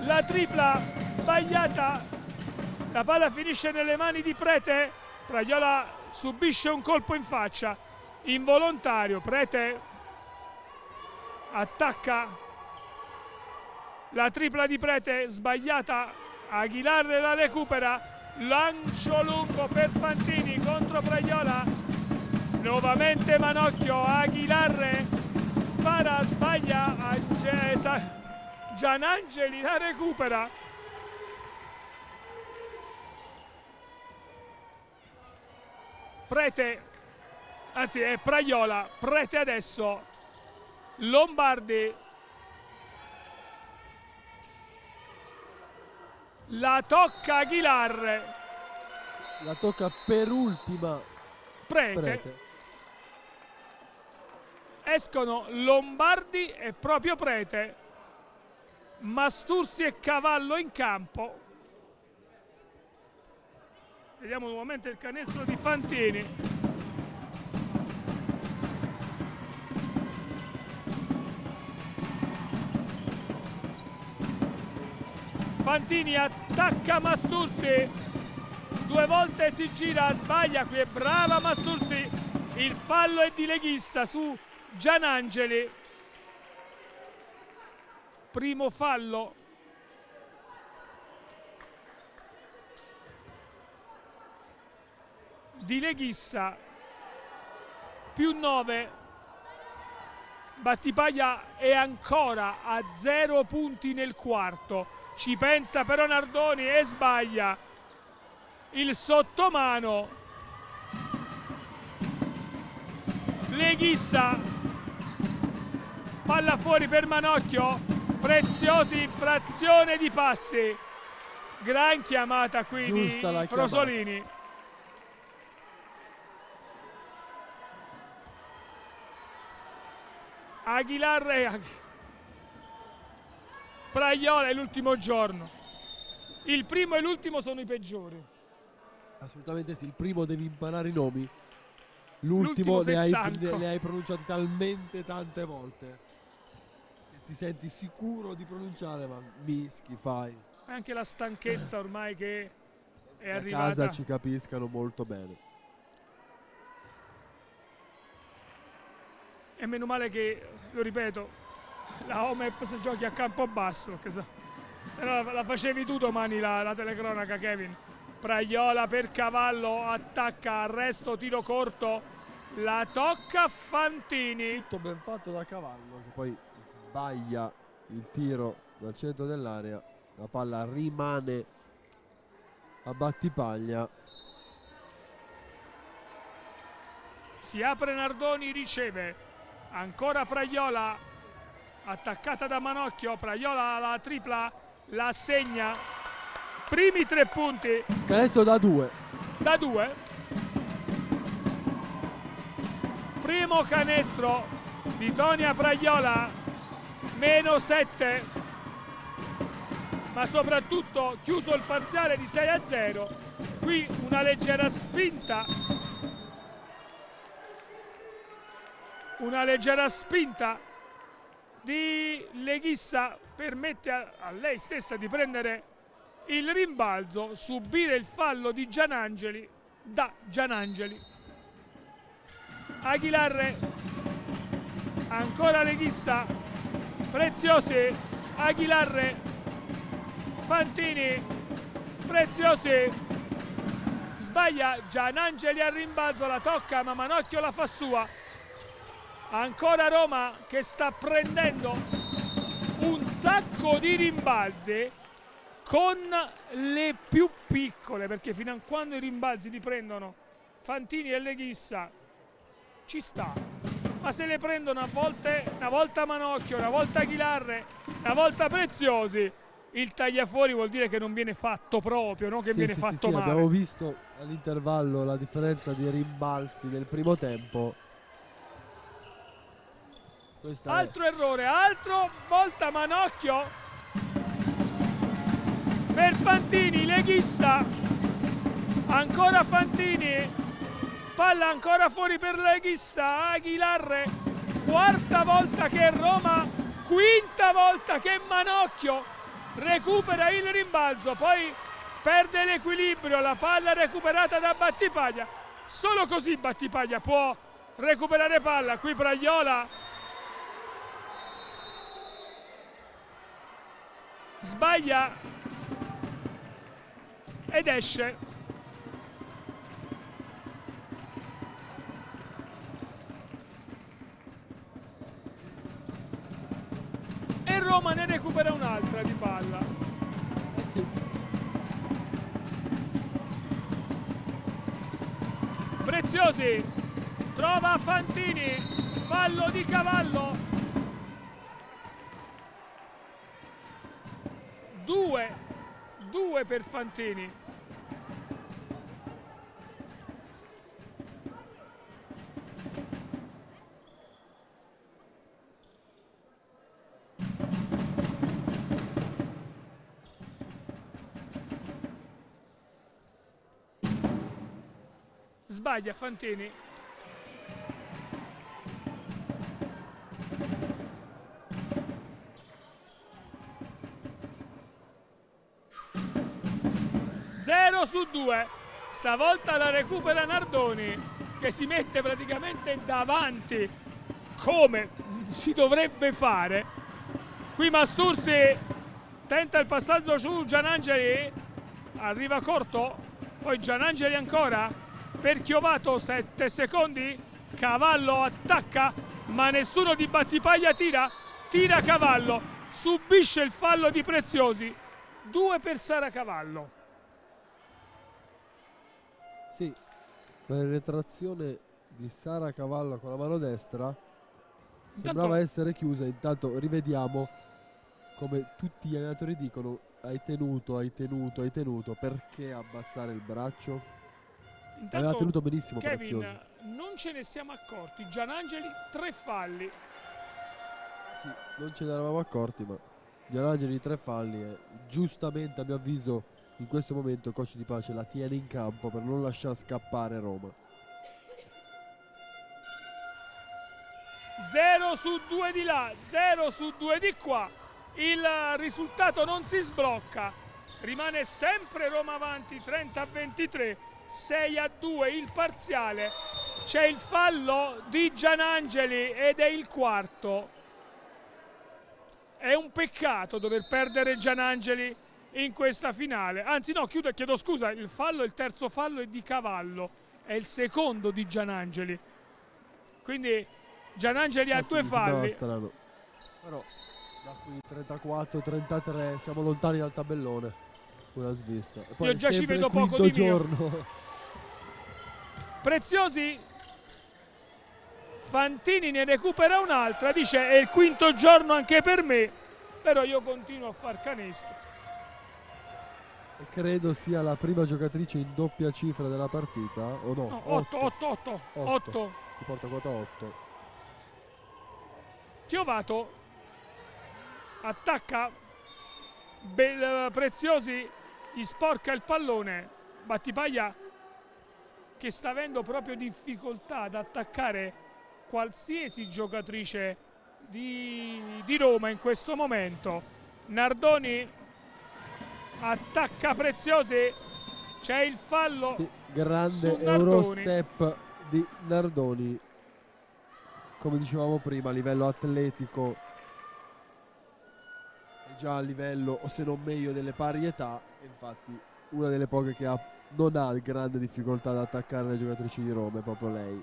la tripla sbagliata, la palla finisce nelle mani di Prete, Praiola subisce un colpo in faccia involontario, Prete attacca, la tripla di Prete sbagliata, Aguilar la recupera, lancio lungo per Fantini contro Praiola, nuovamente Manocchio, Aguilar spara, sbaglia, Gianangeli la recupera, Prete, anzi è Praiola, Prete adesso, Lombardi, la tocca Aguilar, la tocca per ultima Prete. Prete. Escono Lombardi e proprio Prete, Mastursi e Cavallo in campo. Vediamo nuovamente il canestro di Fantini. Fantini attacca Mastursi, due volte si gira, sbaglia, qui è brava Mastursi, il fallo è di Leghissa su Gianangeli, primo fallo di Leghissa, più nove, Battipaglia è ancora a zero punti nel quarto, ci pensa però Nardoni e sbaglia il sottomano, Leghissa, palla fuori per Manocchio, Preziosi in frazione di passi, gran chiamata qui Giusta di la Frosolini. chiamata. Aguilar e Praiola è l'ultimo giorno, il primo e l'ultimo sono i peggiori. Assolutamente sì, il primo devi imparare i nomi, l'ultimo sei ne hai, stanco. ne hai pronunciati talmente tante volte che ti senti sicuro di pronunciare, ma mischi fai. Anche la stanchezza ormai che è A arrivata. casa ci capiscano molto bene. E meno male che, lo ripeto, la Omep si giochi a campo basso, perché se, se no la, la facevi tu domani la, la telecronaca, Kevin. Praiola per Cavallo, attacca, arresto, tiro corto, la tocca Fantini. Tutto ben fatto da Cavallo, che poi sbaglia il tiro dal centro dell'area, la palla rimane a Battipaglia. Si apre Nardoni, riceve ancora Praiola, attaccata da Manocchio, Praiola la tripla, la segna, primi tre punti. Canestro da due. Da due. Primo canestro di Tonia Praiola, meno sette, ma soprattutto chiuso il parziale di sei a zero. Qui una leggera spinta. Una leggera spinta di Leghissa permette a, a lei stessa di prendere il rimbalzo, subire il fallo di Gianangeli da Gianangeli. Aguilar, ancora Leghissa, Preziosi, Aguilar, Fantini, Preziosi, sbaglia, Gianangeli al rimbalzo, la tocca ma Manocchio la fa sua. Ancora Roma che sta prendendo un sacco di rimbalzi con le più piccole, perché fino a quando i rimbalzi li prendono Fantini e Leghissa ci sta, ma se le prendono a volte, una volta Manocchio, una volta Aguilar, una volta Preziosi, il tagliafuori vuol dire che non viene fatto proprio, non che Sì, viene sì, fatto sì, sì, male. abbiamo visto all'intervallo la differenza di rimbalzi nel primo tempo. Questa Altro è... errore, altro, volta Manocchio per Fantini, Leghissa, ancora Fantini, palla ancora fuori per Leghissa, Aguilar, quarta volta che Roma, quinta volta che Manocchio recupera il rimbalzo, poi perde l'equilibrio, la palla recuperata da Battipaglia. Solo così Battipaglia può recuperare palla. Qui Pragliola sbaglia ed esce. E Roma ne recupera un'altra di palla. Eh sì. Preziosi trova Fantini, fallo di Cavallo. Due, due per Fantini. Sbaglia Fantini. zero su due. Stavolta la recupera Nardoni, che si mette praticamente davanti come si dovrebbe fare. Qui Mastursi tenta il passaggio su Gianangeli, arriva corto, poi Gianangeli ancora per Chiovato, sette secondi, Cavallo attacca ma nessuno di Battipaglia tira, tira Cavallo, subisce il fallo di Preziosi, due per Sara Cavallo. Sì, penetrazione di Sara Cavallo con la mano destra, sembrava essere chiusa. Intanto rivediamo come tutti gli allenatori dicono: hai tenuto, hai tenuto, hai tenuto, perché abbassare il braccio? Intanto aveva tenuto benissimo Kevin, Preziosi. non ce ne siamo accorti, Gianangeli tre falli. Sì, non ce ne eravamo accorti, ma Gianangeli tre falli e giustamente, a mio avviso, in questo momento il coach Di Pace la tiene in campo per non lasciare scappare Roma. zero su due di là, zero su due di qua. Il risultato non si sblocca, rimane sempre Roma avanti trenta a ventitré, sei a due il parziale. C'è il fallo di Gianangeli ed è il quarto. È un peccato dover perdere Gianangeli in questa finale. Anzi no, chiudo, chiedo scusa, il fallo, il terzo fallo è di Cavallo, è il secondo di Gianangeli. Quindi Gianangeli ha due falli. Strano. Però da qui trentaquattro trentatré siamo lontani dal tabellone. Una svista. E poi io già ci vedo poco di giorno. mio. Preziosi, Fantini ne recupera un'altra, dice è il quinto giorno anche per me, però io continuo a far canestro. E credo sia la prima giocatrice in doppia cifra della partita, o no? No, otto, otto, otto, otto. Si porta quota otto. Chiovato attacca, Bel, Preziosi gli sporca il pallone. Battipaglia che sta avendo proprio difficoltà ad attaccare qualsiasi giocatrice di, di Roma in questo momento. Nardoni attacca Preziosi, c'è il fallo. Sì, grande su Eurostep di Nardoni. Come dicevamo prima, a livello atletico è già a livello, o se non meglio, delle pari età. Infatti una delle poche che ha, non ha grande difficoltà ad attaccare le giocatrici di Roma, è proprio lei.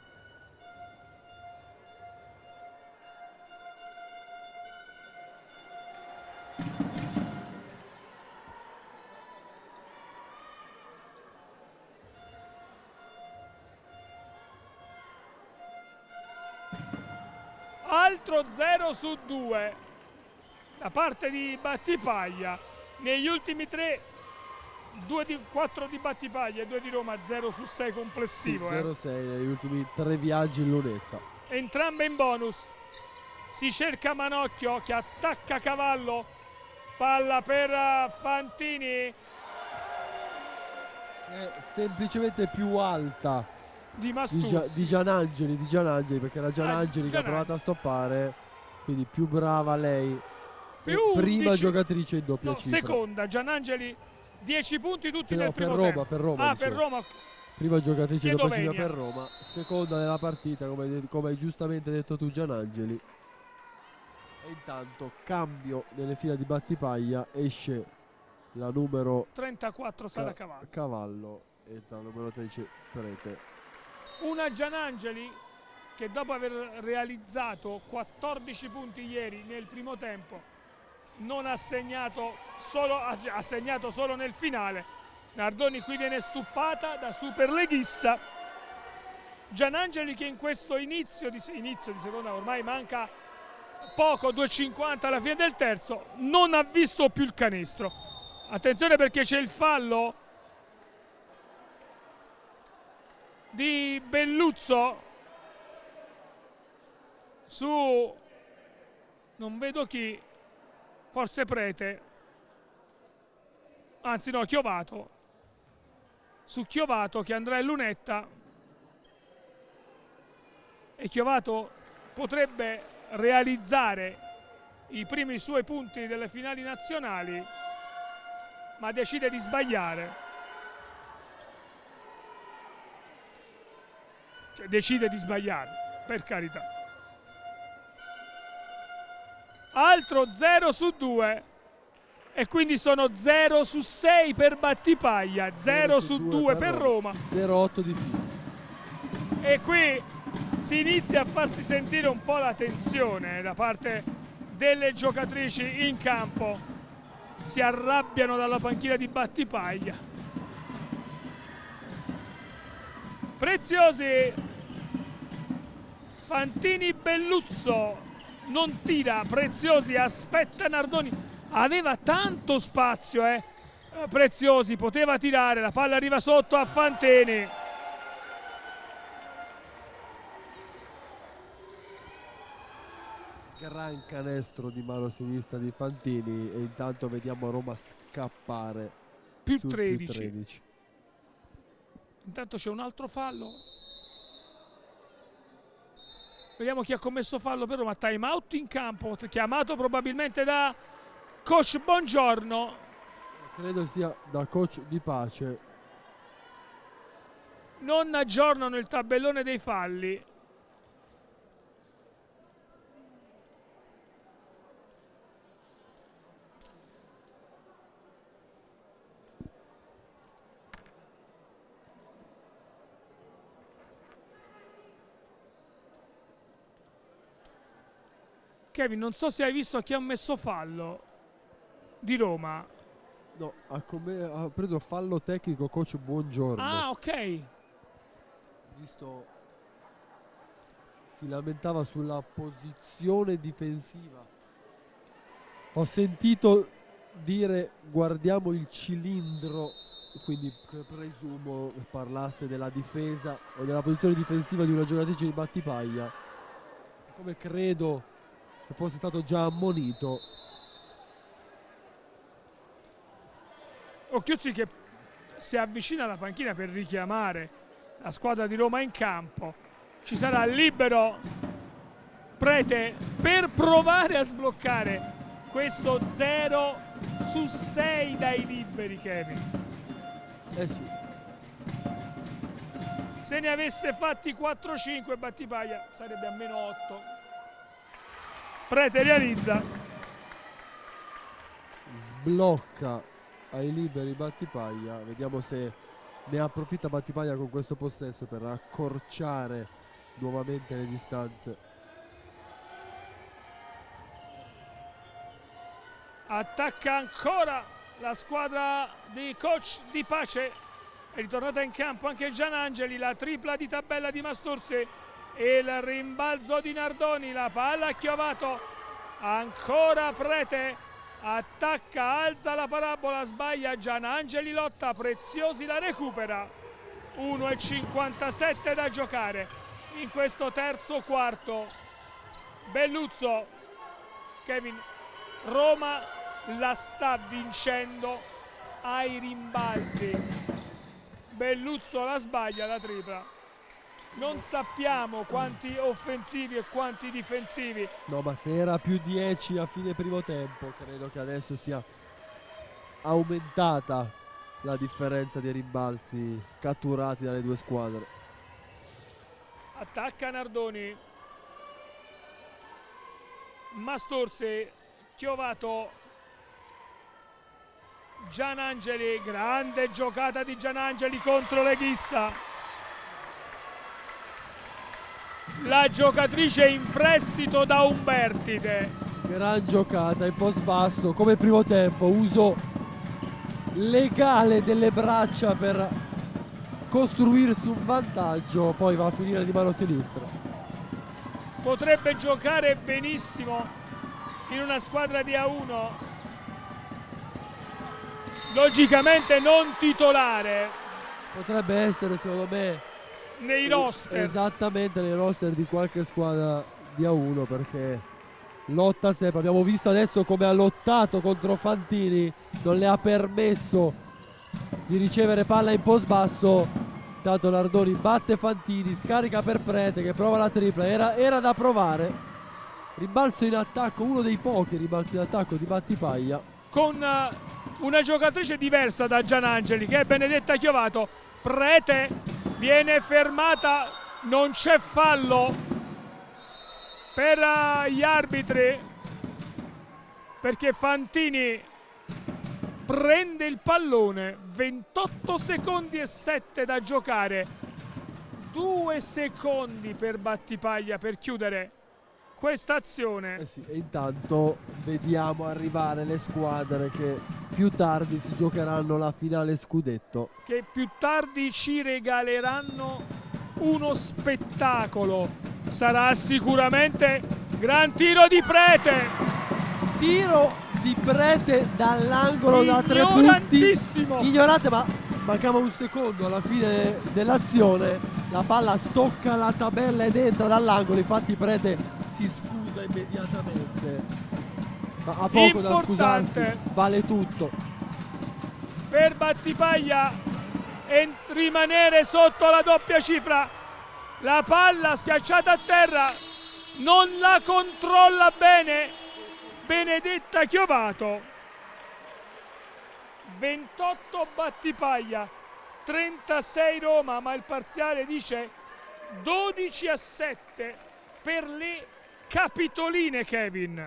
Altro zero su due da parte di Battipaglia. Negli ultimi tre, due di quattro di Battipaglia e due di Roma, zero su sei complessivo. Sì, zero sei negli ultimi tre viaggi in lunetta. Entrambe in bonus. Si cerca Manocchio che attacca Cavallo. Palla per Fantini. È semplicemente più alta Di di, Mastursi. Gia, di Gianangeli, di Gianangeli, perché era Gianangeli Ah, che ha provato a stoppare, quindi più brava lei più prima undici. giocatrice in doppia No, cifra. seconda, Gianangeli dieci punti tutti No, nel per primo Roma, tempo. per Roma, Ah, dicevo. per Roma. Prima giocatrice in Chiedo doppia cifra venia. per Roma, seconda nella partita, come, come hai giustamente detto tu, Gianangeli. E intanto cambio nelle fila di Battipaglia, esce la numero trentaquattro Sara Ca- Cavallo. Cavallo e la numero tredici Prete. Una Gianangeli che dopo aver realizzato quattordici punti ieri nel primo tempo non ha segnato solo, ha segnato solo nel finale. Nardoni qui viene stuppata da superleghissa. Gianangeli che in questo inizio di, inizio di seconda, ormai manca poco, due e cinquanta alla fine del terzo, non ha visto più il canestro. Attenzione perché c'è il fallo di Belluzzo su, non vedo chi, forse Prete, anzi no, Chiovato, su Chiovato che andrà in lunetta, e Chiovato potrebbe realizzare i primi suoi punti delle finali nazionali, ma decide di sbagliare. Cioè, decide di sbagliare, per carità. Altro zero su due e quindi sono zero su sei per Battipaglia, zero su due per Roma. zero otto di fila. E qui si inizia a farsi sentire un po' la tensione da parte delle giocatrici in campo. Si arrabbiano dalla panchina di Battipaglia. Preziosi, Fantini, Belluzzo non tira, Preziosi aspetta Nardoni, aveva tanto spazio, eh. Preziosi poteva tirare, la palla arriva sotto a Fantini. Gran canestro di mano sinistra di Fantini e intanto vediamo Roma scappare Più sul tredici. più tredici. Intanto c'è un altro fallo. Vediamo chi ha commesso fallo per Roma. Time out in campo, chiamato probabilmente da coach Bongiorno. Credo sia da coach Di Pace. Non aggiornano il tabellone dei falli. Kevin, non so se hai visto chi ha messo fallo di Roma. No, ha, come- ha preso fallo tecnico coach Buongiorno. Ah, ok. Visto si lamentava sulla posizione difensiva. Ho sentito dire guardiamo il cilindro, quindi presumo parlasse della difesa o della posizione difensiva di una giocatrice di Battipaglia. Siccome credo che fosse stato già ammonito, Occhiuzzi che si avvicina alla panchina per richiamare la squadra di Roma in campo. Ci sarà libero Prete per provare a sbloccare questo zero su sei dai liberi, Kevin. eh sì, Se ne avesse fatti quattro cinque Battipaglia sarebbe a meno otto. Prete realizza. sblocca ai liberi Battipaglia. Vediamo se ne approfitta Battipaglia con questo possesso per accorciare nuovamente le distanze. Attacca ancora la squadra di coach Di Pace. È ritornata in campo anche Gianangeli, la tripla di tabella di Masturzi. Il rimbalzo di Nardoni, la palla a Chiovato. Ancora Prete. Attacca, alza la parabola, sbaglia Gianangeli, lotta, Preziosi la recupera. uno e cinquantasette da giocare in questo terzo quarto. Belluzzo, Kevin, Roma la sta vincendo ai rimbalzi. Belluzzo la sbaglia, la tripla. non sappiamo quanti offensivi e quanti difensivi. No, ma se era più dieci a fine primo tempo, credo che adesso sia aumentata la differenza dei rimbalzi catturati dalle due squadre. Attacca Nardoni, Mastursi, Chiovato, Gianangeli, grande giocata di Gianangeli contro Leghissa. La giocatrice in prestito da Umbertide. Gran giocata in post basso, come primo tempo, uso legale delle braccia per costruirsi un vantaggio, poi va a finire di mano sinistra. Potrebbe giocare benissimo in una squadra di A uno, logicamente non titolare. Potrebbe essere, secondo me, nei roster. Esattamente, nei roster di qualche squadra di A uno, perché lotta sempre. Abbiamo visto adesso come ha lottato contro Fantini, non le ha permesso di ricevere palla in post basso. Intanto Nardoni batte Fantini, scarica per Prete che prova la tripla, era, era da provare. Rimbalzo in attacco, uno dei pochi rimbalzi in attacco di Battipaglia, con uh, una giocatrice diversa da Gianangeli, che è Benedetta Chiovato. Prete viene fermata, non c'è fallo per uh, gli arbitri, perché Fantini prende il pallone. Ventotto secondi e sette da giocare, due secondi per Battipaglia per chiudere questa azione. eh sì, e intanto vediamo arrivare le squadre che più tardi si giocheranno la finale scudetto, che più tardi ci regaleranno uno spettacolo. Sarà sicuramente gran tiro di Prete, tiro di Prete dall'angolo da tre punti, ignorantissimo, ignorante, ma mancava un secondo alla fine dell'azione, la palla tocca la tabella ed entra dall'angolo. Infatti Prete si scusa immediatamente, ma ha poco da Importante scusarsi, vale tutto per Battipaglia e rimanere sotto la doppia cifra. La palla schiacciata a terra, non la controlla bene Benedetta Chiovato. ventotto Battipaglia, trentasei Roma, ma il parziale dice dodici a sette per le capitoline, Kevin.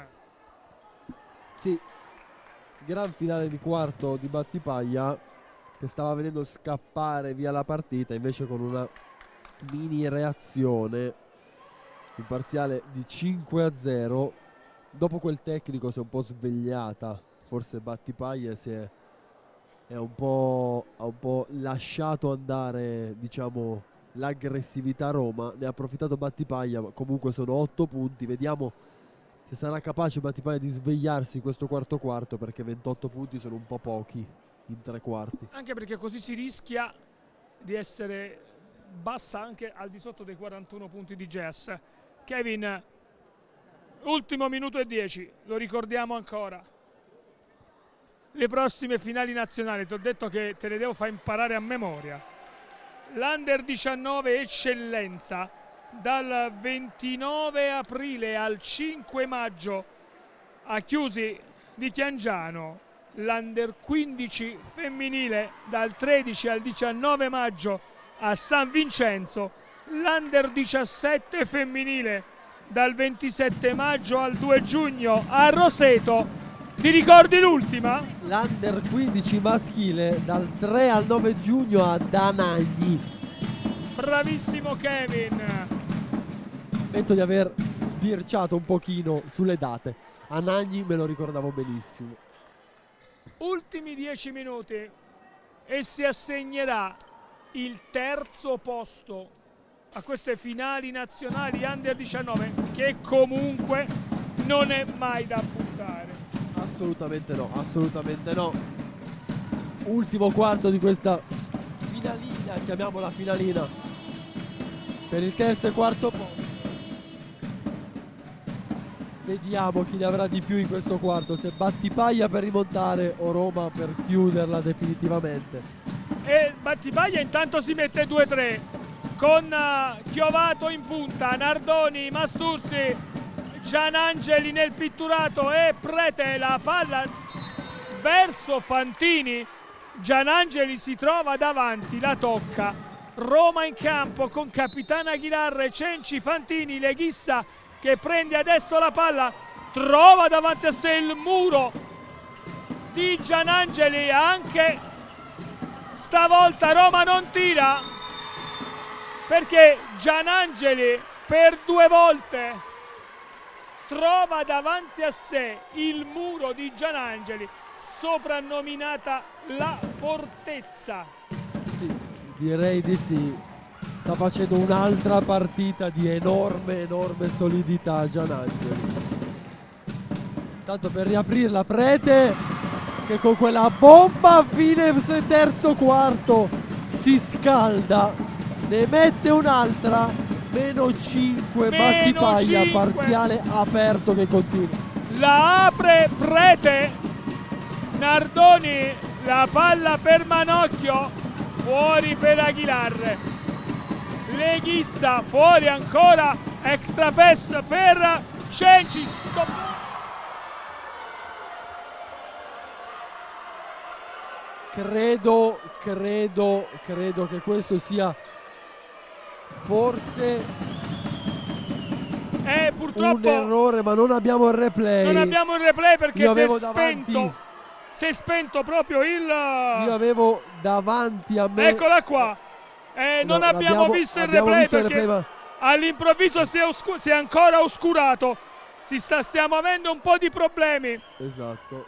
Sì, gran finale di quarto di Battipaglia, che stava vedendo scappare via la partita, invece con una mini reazione, il parziale di cinque a zero. Dopo quel tecnico si è un po' svegliata, forse Battipaglia si è, è un po', ha un po' lasciato andare, diciamo, l'aggressività Roma. Ne ha approfittato Battipaglia, ma comunque sono otto punti. Vediamo se sarà capace Battipaglia di svegliarsi in questo quarto quarto, perché ventotto punti sono un po' pochi in tre quarti. Anche perché così si rischia di essere bassa anche al di sotto dei quarantuno punti di Jazz. Kevin, ultimo minuto e dieci, lo ricordiamo ancora. Le prossime finali nazionali, ti ho detto che te le devo far imparare a memoria. L'Under diciannove Eccellenza, dal ventinove aprile al cinque maggio a Chiusi di Chiangiano. L'Under quindici femminile, dal tredici al diciannove maggio a San Vincenzo. L'Under diciassette femminile, dal ventisette maggio al due giugno a Roseto. Ti ricordi l'ultima? L'Under quindici maschile, dal tre al nove giugno a Danagli. Bravissimo Kevin. Ammetto di aver sbirciato un pochino sulle date. A Nagli me lo ricordavo benissimo. Ultimi dieci minuti e si assegnerà il terzo posto a queste finali nazionali Under diciannove, che comunque non è mai da buttare. Assolutamente no, assolutamente no. Ultimo quarto di questa finalina, chiamiamola finalina, per il terzo e quarto posto. Vediamo chi ne avrà di più in questo quarto, se Battipaglia per rimontare o Roma per chiuderla definitivamente. E Battipaglia intanto si mette due tre. con uh, Chiovato in punta, Nardoni, Mastursi, Gianangeli nel pitturato e Prete, la palla verso Fantini. Gianangeli si trova davanti, la tocca. Roma in campo con Capitano Aguilar, Cenci, Fantini, Leghissa che prende adesso la palla, trova davanti a sé il muro di Gianangeli. Anche stavolta Roma non tira, perché Gianangeli per due volte trova davanti a sé il muro di Gianangeli, soprannominata la fortezza. Sì, direi di sì. Sta facendo un'altra partita di enorme, enorme solidità Gianangeli. Tanto per riaprire la Prete, che con quella bomba a fine terzo quarto si scalda, ne mette un'altra, meno cinque, Battipaglia, parziale aperto che continua. La apre Prete, Nardoni, la palla per Manocchio, fuori per Aguilar. Leghissa, fuori ancora, extra pass per Cenci. Stop. Credo, credo, credo che questo sia forse eh, purtroppo un errore, ma non abbiamo il replay. Non abbiamo il replay perché Io si è avevo spento. davanti, Si è spento proprio il. Io avevo davanti a me. Eccola qua. Eh, No, non abbiamo abbiamo, visto il abbiamo replay visto il perché replay, ma all'improvviso si, si è ancora oscurato. Si sta, stiamo avendo un po' di problemi. esatto.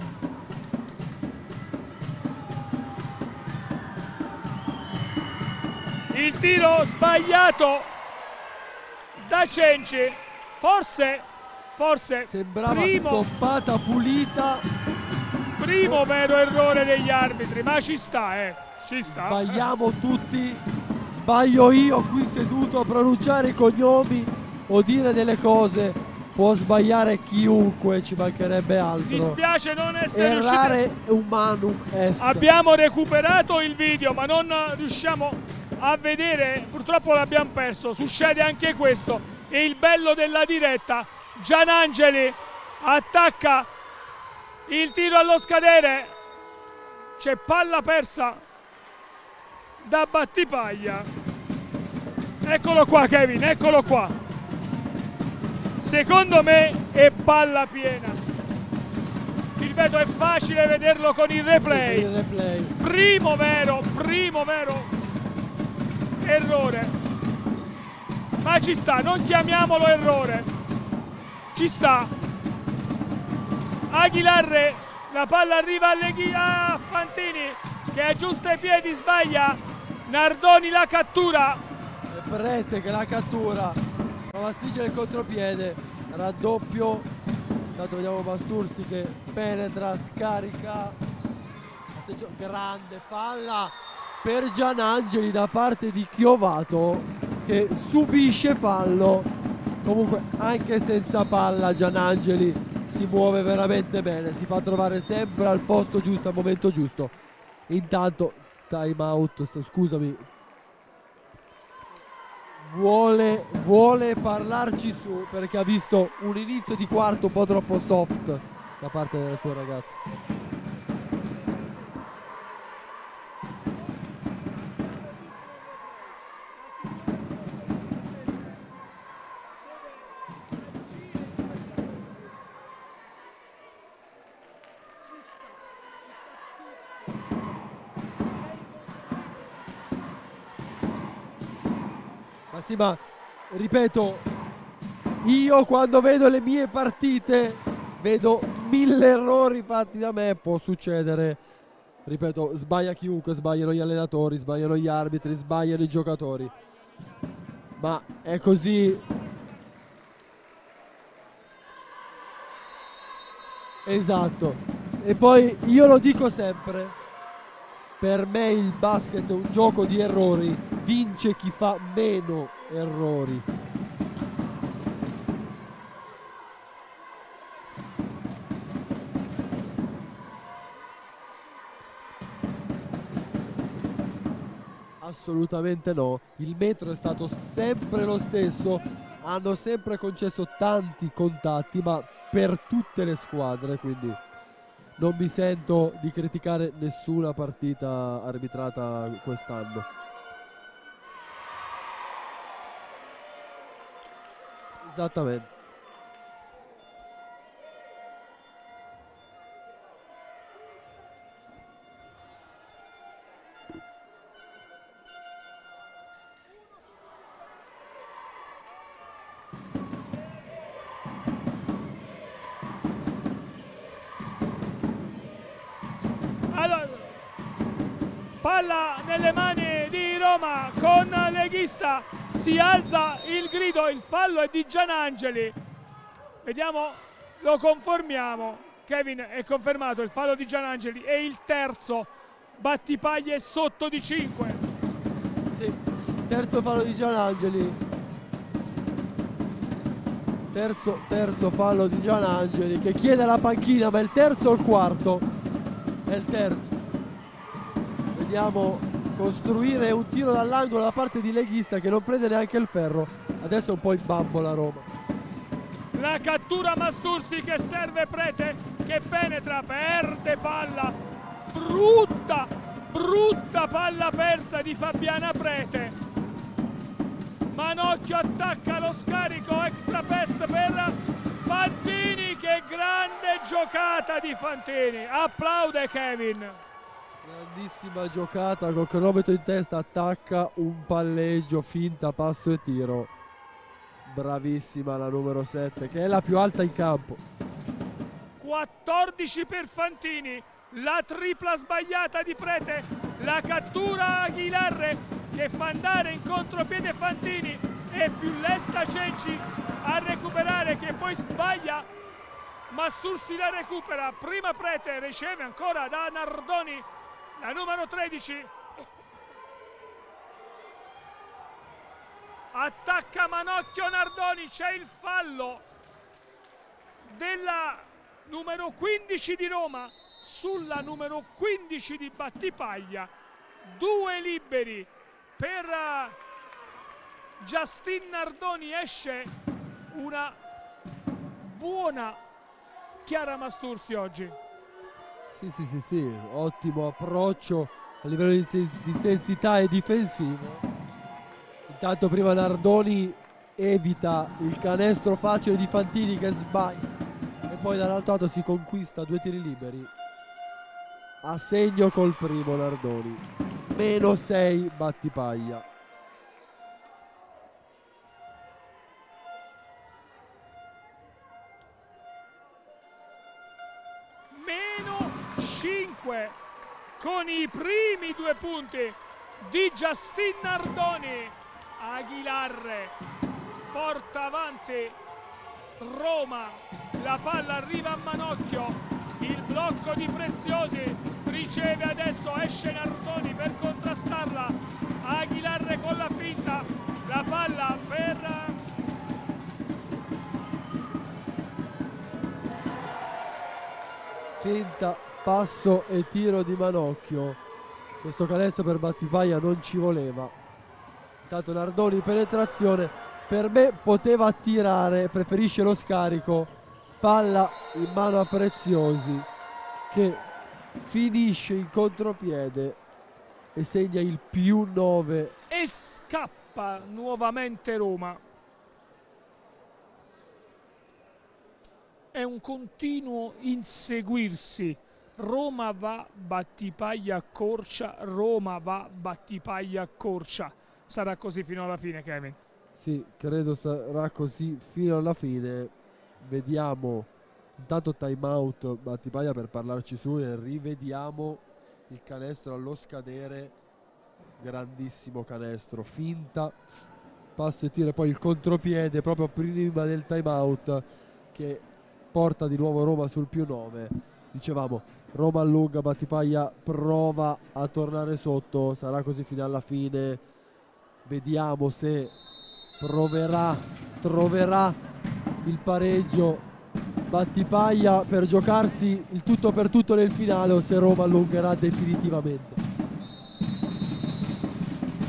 Il tiro sbagliato da Cenci. Forse, forse Sembrava primo, stoppata pulita. primo vero errore degli arbitri, ma ci sta, eh. Ci sta. Sbagliamo tutti. Sbaglio io qui seduto a pronunciare i cognomi o dire delle cose. Può sbagliare chiunque, ci mancherebbe altro. Dispiace non essere Errare riusciti. umanum est. Abbiamo recuperato il video, ma non riusciamo a vedere. Purtroppo l'abbiamo perso. Succede anche questo. E il bello della diretta. Gianangeli attacca il tiro allo scadere. C'è palla persa da Battipaglia. Eccolo qua Kevin, eccolo qua. Secondo me è palla piena. Ripeto, è facile vederlo con il replay. Il replay. Primo vero, primo vero errore. Ma ci sta, non chiamiamolo errore. Ci sta. Aguilar, la palla arriva a ah, Fantini che aggiusta i piedi, sbaglia. Nardoni la cattura. E Prete che la cattura. Prova a spingere il contropiede. Raddoppio. Intanto vediamo Mastursi che penetra, scarica. Attenzione, grande palla per Gianangeli da parte di Chiovato che subisce fallo. Comunque anche senza palla Gianangeli si muove veramente bene, si fa trovare sempre al posto giusto al momento giusto. Intanto time out, scusami, vuole, vuole parlarci su perché ha visto un inizio di quarto un po' troppo soft da parte delle sue ragazze. Ma sì, ma ripeto, io quando vedo le mie partite vedo mille errori fatti da me, può succedere. Ripeto, sbaglia chiunque, sbagliano gli allenatori, sbagliano gli arbitri, sbagliano i giocatori. Ma è così. Esatto. E poi io lo dico sempre, per me il basket è un gioco di errori, vince chi fa meno errori. Assolutamente no, il metro è stato sempre lo stesso, hanno sempre concesso tanti contatti, ma per tutte le squadre, quindi non mi sento di criticare nessuna partita arbitrata quest'anno. Esattamente. Allora, palla nelle mani di Roma con Leghissa, si alza il grido, il fallo è di Gianangeli. Vediamo, lo confermiamo. Kevin, è confermato il fallo di Gianangeli, è il terzo. Battipaglia è sotto di cinque. Sì, terzo fallo di Gianangeli. Terzo, terzo fallo di Gianangeli che chiede la panchina, ma è il terzo o il quarto? È il terzo. Vediamo costruire un tiro dall'angolo da parte di Leghista che non prende neanche il ferro. Adesso è un po' in bambola Roma. La cattura Mastursi che serve Prete, che penetra, perde palla. Brutta, brutta palla persa di Fabiana Prete. Manocchio attacca lo scarico, extra pass per Fantini, che grande giocata di Fantini. Applaude Kevin. Grandissima giocata, col cronometro in testa attacca un palleggio, finta, passo e tiro. Bravissima la numero sette, che è la più alta in campo. quattordici per Fantini, la tripla sbagliata di Prete, la cattura Aguilar che fa andare in contropiede Fantini e più lesta Cenci a recuperare, che poi sbaglia. Mastursi la recupera, prima Prete, riceve ancora da Nardoni la numero tredici. Attacca Manocchio Nardoni, c'è il fallo della numero quindici di Roma sulla numero quindici di Battipaglia. Due liberi per Justin Nardoni, esce una buona Chiara Mastursi oggi. Sì, sì, sì, sì, ottimo approccio a livello di, di intensità e difensivo. Intanto prima Nardoni evita il canestro facile di Fantini che sbaglia e poi dall'altro lato si conquista due tiri liberi. A segno col primo Nardoni. Meno sei Battipaglia. Meno cinque con i primi due punti di Justin Nardoni. Aguilar porta avanti Roma, la palla arriva a Manocchio, il blocco di Preziosi, riceve adesso, esce Nardoni per contrastarla, Aguilar con la finta, la palla per finta, passo e tiro di Manocchio. Questo canestro per Battipaglia non ci voleva. Intanto Nardoni in penetrazione, per me poteva attirare, preferisce lo scarico, palla in mano a Preziosi che finisce in contropiede e segna il più nove. E scappa nuovamente Roma. È un continuo inseguirsi. Roma va, Battipaglia accorcia, Roma va, Battipaglia accorcia. Sarà così fino alla fine, Kevin? Sì, credo sarà così fino alla fine. Vediamo. Intanto time out Battipaglia per parlarci su e rivediamo il canestro allo scadere. Grandissimo canestro, finta, passo e tiro, poi il contropiede proprio prima del time out che porta di nuovo Roma sul più nove. Dicevamo, Roma allunga, Battipaglia prova a tornare sotto, sarà così fino alla fine. Vediamo se proverà, troverà il pareggio Battipaglia per giocarsi il tutto per tutto nel finale o se Roma allungherà definitivamente.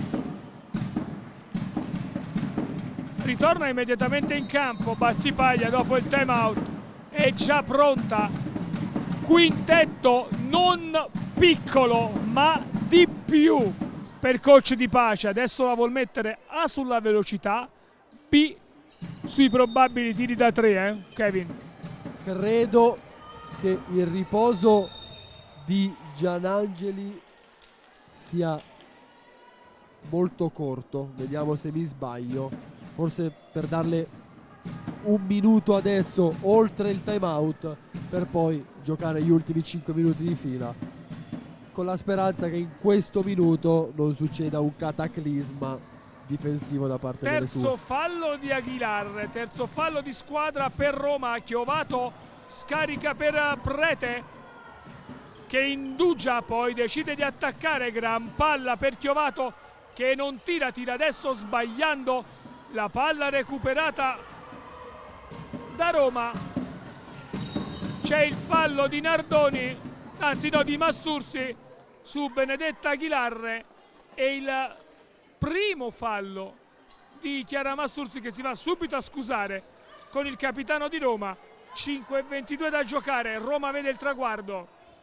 ritorna immediatamente in campo. Battipaglia dopo il time out è già pronta. Quintetto non piccolo ma di più per coach Di Pace. Adesso la vuol mettere A sulla velocità, B sui probabili tiri da tre, eh, Kevin? Credo che il riposo di Gianangeli sia molto corto, vediamo se mi sbaglio, forse per darle un minuto adesso oltre il time out per poi giocare gli ultimi cinque minuti di fila, con la speranza che in questo minuto non succeda un cataclisma difensivo da parte delle sue. Terzo fallo di Aguilar, terzo fallo di squadra per Roma. Chiovato scarica per Prete che indugia, poi decide di attaccare. Gran palla per Chiovato che non tira, tira adesso sbagliando. La palla recuperata da Roma. C'è il fallo di Nardoni, anzi no, di Mastursi su Benedetta Aguilar e il primo fallo di Chiara Mastursi che si va subito a scusare con il capitano di Roma. Cinque e ventidue da giocare, Roma vede il traguardo.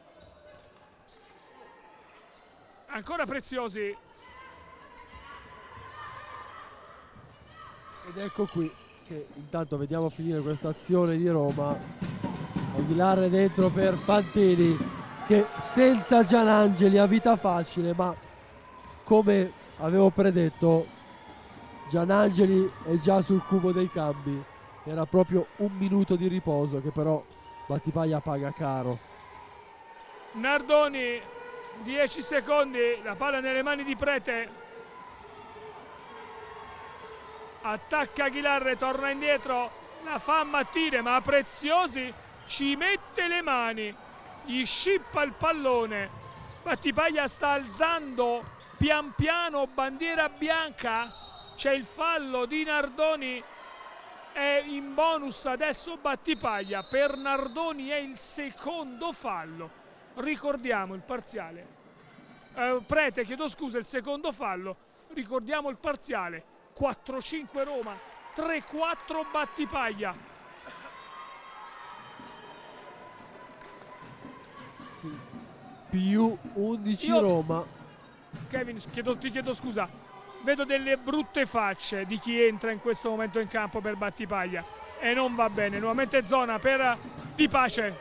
Ancora Preziosi. Ed ecco qui che intanto vediamo finire questa azione di Roma. Aguilar è dentro per Fantini che senza Gianangeli ha vita facile, ma come avevo predetto Gianangeli è già sul cubo dei cambi. Era proprio un minuto di riposo che però Battipaglia paga caro. Nardoni, dieci secondi, la palla nelle mani di Prete. Attacca Aguilar, torna indietro, la fa ammattire, ma Preziosi ci mette le mani, gli scippa il pallone. Battipaglia sta alzando pian piano bandiera bianca. C'è il fallo di Nardoni, è in bonus adesso Battipaglia. Per Nardoni è il secondo fallo. Ricordiamo il parziale. Eh, Prete, chiedo scusa, il secondo fallo. Ricordiamo il parziale. quattro cinque Roma, tre quattro Battipaglia. Sì. Più undici Io, Roma. Kevin, chiedo, ti chiedo scusa. Vedo delle brutte facce di chi entra in questo momento in campo per Battipaglia e non va bene. Nuovamente zona per Di Pace.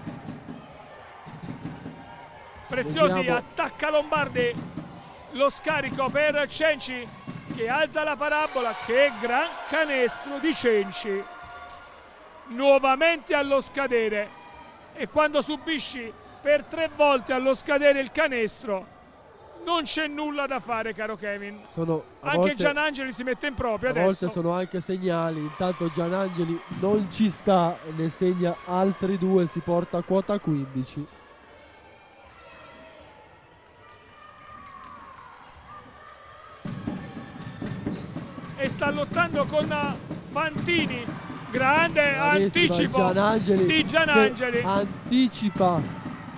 Preziosi, Vediamo. attacca Lombardi. Lo scarico per Cenci che alza la parabola. Che gran canestro di Cenci. Nuovamente allo scadere. E quando subisci per tre volte allo scadere il canestro non c'è nulla da fare, caro Kevin. Sono, Anche volte, Gianangeli si mette in proprio a adesso. volte sono anche segnali. Intanto Gianangeli non ci sta, ne segna altri due, si porta a quota quindici. E sta lottando con Fantini. Grande Bravissima, anticipo Gianangeli, di Gianangeli. che anticipa,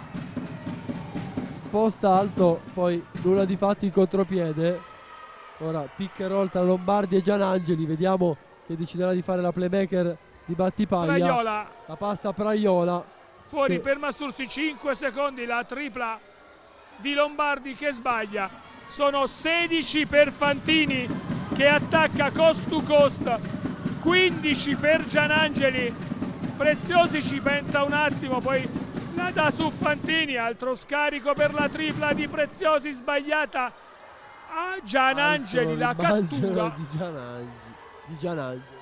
posta alto, poi nulla di fatto in contropiede. Ora pick and roll tra Lombardi e Gianangeli. Vediamo che deciderà di fare la playmaker di Battipaglia. Praiola. La passa a Praiola. Fuori che... per Mastursi, cinque secondi, la tripla di Lombardi che sbaglia. Sono sedici per Fantini che attacca coast to coast, quindici per Gianangeli. Preziosi ci pensa un attimo, poi la dà su Fantini. Altro scarico per la tripla di Preziosi sbagliata a Gianangeli. La cattura di Gianangeli, di Gianangeli.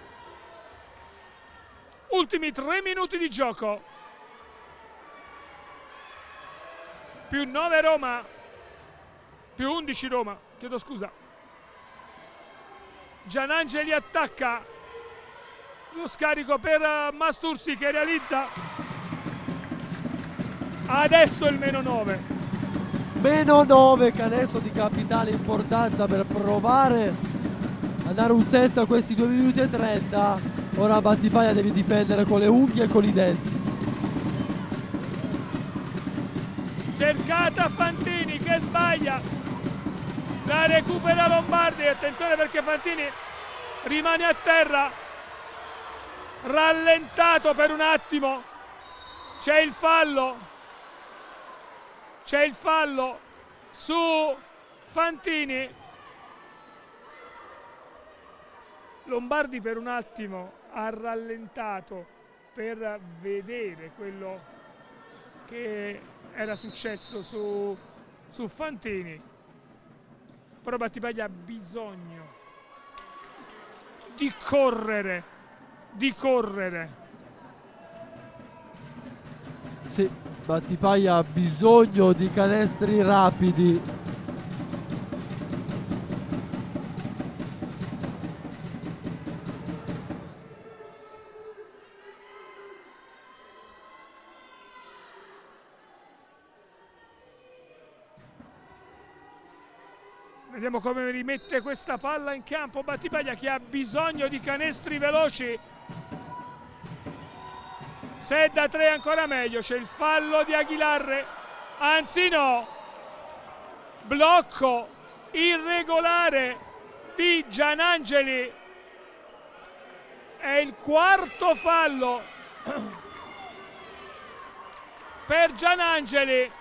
Ultimi tre minuti di gioco. Più nove Roma, più undici Roma, chiedo scusa. Gianangeli attacca, lo scarico per Mastursi che realizza adesso il meno nove. Meno nove, canestro di capitale importanza per provare a dare un senso a questi due minuti e trenta. Ora Battipaglia deve difendere con le unghie e con i denti. Cercata Fantini che sbaglia, la recupera Lombardi. Attenzione perché Fantini rimane a terra, rallentato per un attimo. C'è il fallo, c'è il fallo su Fantini. Lombardi per un attimo ha rallentato per vedere quello che era successo su, su Fantini, però Battipaglia ha bisogno di correre, di correre. Sì, Battipaglia ha bisogno di canestri rapidi. Vediamo come rimette questa palla in campo Battipaglia, che ha bisogno di canestri veloci. Se è da tre ancora meglio. C'è il fallo di Aguilar, anzi no, blocco irregolare di Gianangeli. È il quarto fallo per Gianangeli.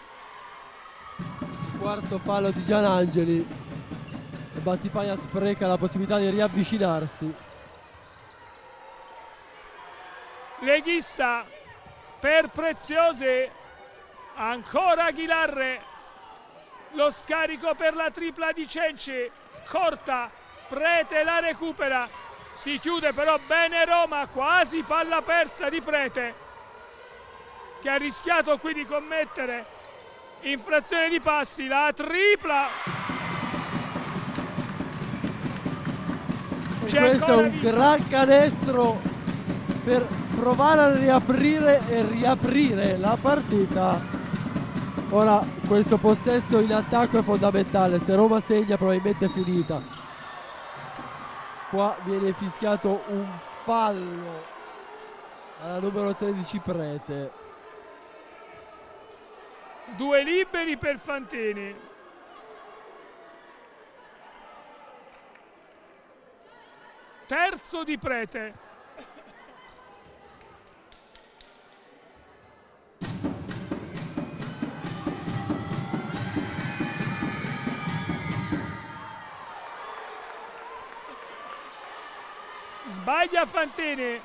Quarto fallo di Gianangeli. Battipaglia spreca la possibilità di riavvicinarsi. Leghissa per Preziosi, ancora Aguilar, lo scarico per la tripla di Cenci, corta, Prete la recupera, si chiude però bene Roma, quasi palla persa di Prete, che ha rischiato qui di commettere infrazione di passi. La tripla, e questo è un vita. gran canestro per provare a riaprire e riaprire la partita. Ora questo possesso in attacco è fondamentale, se Roma segna probabilmente è finita. Qua viene fischiato un fallo alla numero tredici Prete. Due liberi per Fantini. Terzo di Prete. Sbaglia Fantini.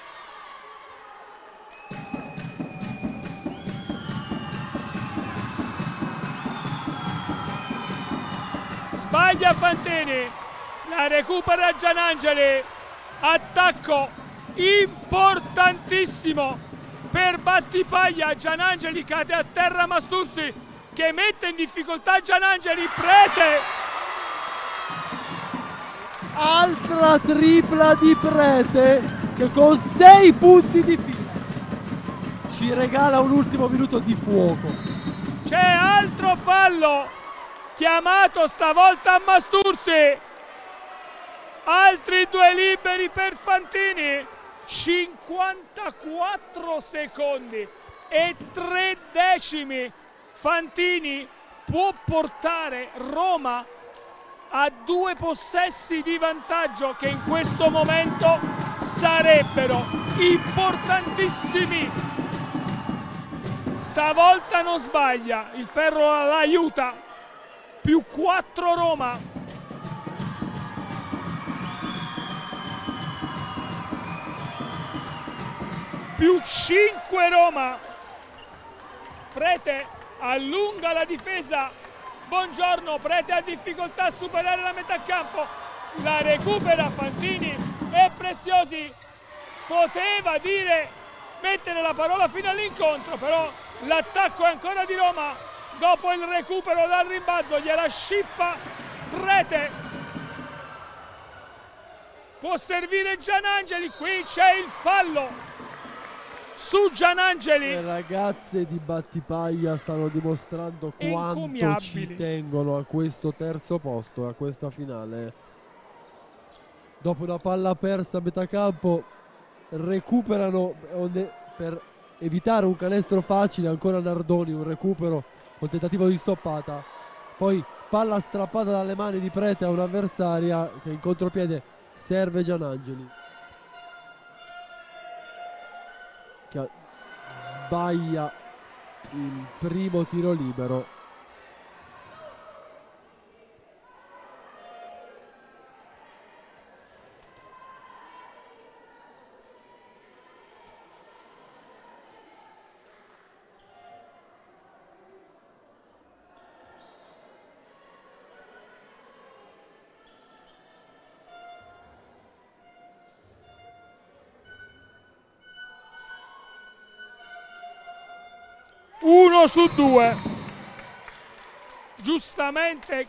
Sbaglia Fantini. La recupera Gianangeli. Attacco importantissimo per Battipaglia. Gianangeli cade a terra, Mastursi che mette in difficoltà Gianangeli. Prete, altra tripla di Prete, che con sei punti di fila ci regala un ultimo minuto di fuoco. C'è altro fallo chiamato stavolta a Mastursi. Altri due liberi per Fantini. cinquantaquattro secondi e tre decimi. Fantini può portare Roma a due possessi di vantaggio, che in questo momento sarebbero importantissimi. Stavolta non sbaglia, il ferro l'aiuta. Più quattro Roma. Più cinque Roma. Prete allunga la difesa. Buongiorno, Prete ha difficoltà a superare la metà campo. La recupera Fantini e Preziosi poteva dire, mettere la parola fino all'incontro, però l'attacco è ancora di Roma. Dopo il recupero dal rimbalzo gliela scippa Prete. Può servire Gianangeli, qui c'è il fallo su Gianangeli. Le ragazze di Battipaglia stanno dimostrando quanto ci tengono a questo terzo posto, a questa finale. Dopo una palla persa a metà campo recuperano per evitare un canestro facile. Ancora Nardoni, un recupero con tentativo di stoppata, poi palla strappata dalle mani di Prete a un'avversaria che in contropiede serve Gianangeli, che sbaglia il primo tiro libero. Uno su due, giustamente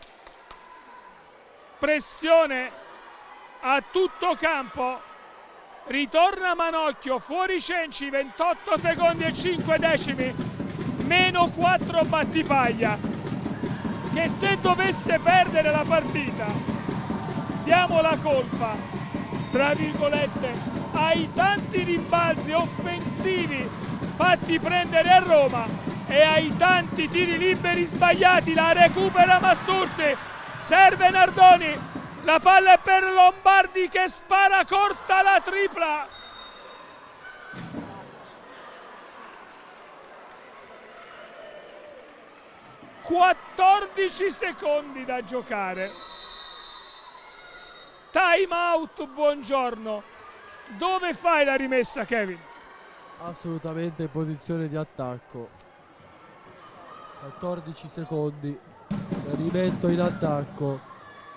pressione a tutto campo, ritorna Manocchio, fuori Cenci, ventotto secondi e cinque decimi, meno quattro Battipaglia, che se dovesse perdere la partita diamo la colpa, tra virgolette, ai tanti rimbalzi offensivi fatti prendere a Roma e ai tanti tiri liberi sbagliati. La recupera Mastursi, serve Nardoni, la palla è per Lombardi che spara corta la tripla. quattordici secondi da giocare. Time out, Buongiorno. Dove fai la rimessa, Kevin? Assolutamente in posizione di attacco. quattordici secondi, rimetto in attacco.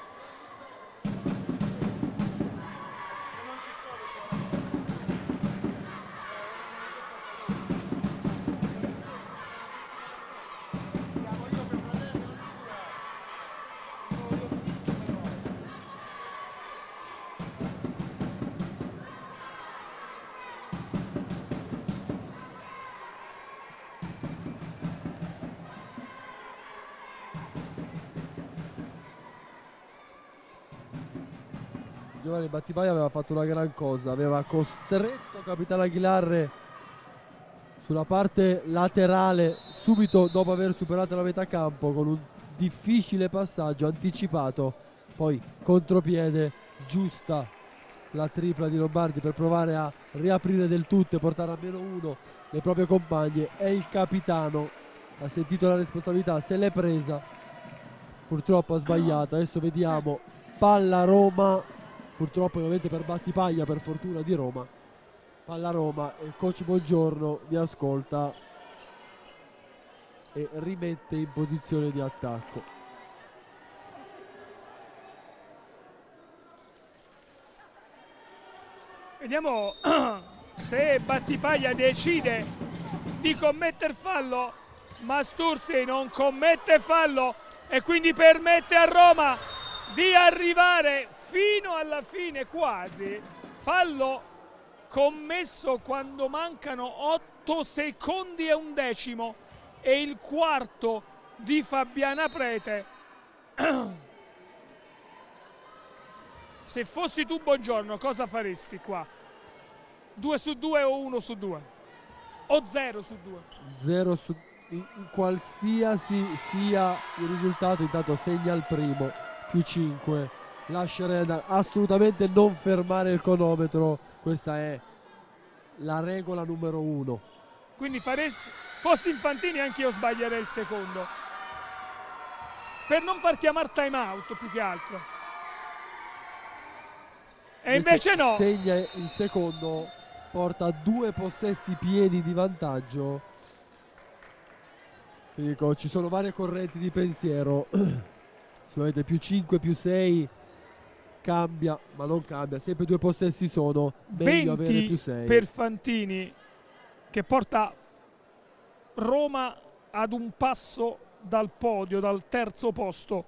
Giovanni Battipaglia aveva fatto una gran cosa, aveva costretto Capitano Aguilar sulla parte laterale subito dopo aver superato la metà campo con un difficile passaggio anticipato, poi contropiede, giusta la tripla di Lombardi per provare a riaprire del tutto e portare a meno uno le proprie compagne, e il capitano ha sentito la responsabilità, se l'è presa, purtroppo ha sbagliato. Adesso vediamo palla Roma, purtroppo ovviamente per Battipaglia, per fortuna di Roma, palla Roma, e il coach Buongiorno mi ascolta e rimette in posizione di attacco. Vediamo se Battipaglia decide di commettere fallo. Mastursi non commette fallo e quindi permette a Roma di arrivare fino alla fine quasi. Fallo commesso quando mancano otto secondi e un decimo, e il quarto di Fabiana Prete. Se fossi tu, Buongiorno, cosa faresti qua? Due su due o uno su due? O zero su due? Zero su in, in qualsiasi sia il risultato, intanto segna il primo, più cinque. Lascerei assolutamente non fermare il cronometro, questa è la regola numero uno. Quindi faresti, fossi Infantini anche io sbaglierei il secondo, per non far chiamare time out più che altro. E invece, invece no, segna il secondo, porta due possessi pieni di vantaggio. Ti dico, ci sono varie correnti di pensiero. Sicuramente più cinque, più sei cambia, ma non cambia, sempre due possessi sono, meglio avere più sei. Per Fantini, che porta Roma ad un passo dal podio, dal terzo posto.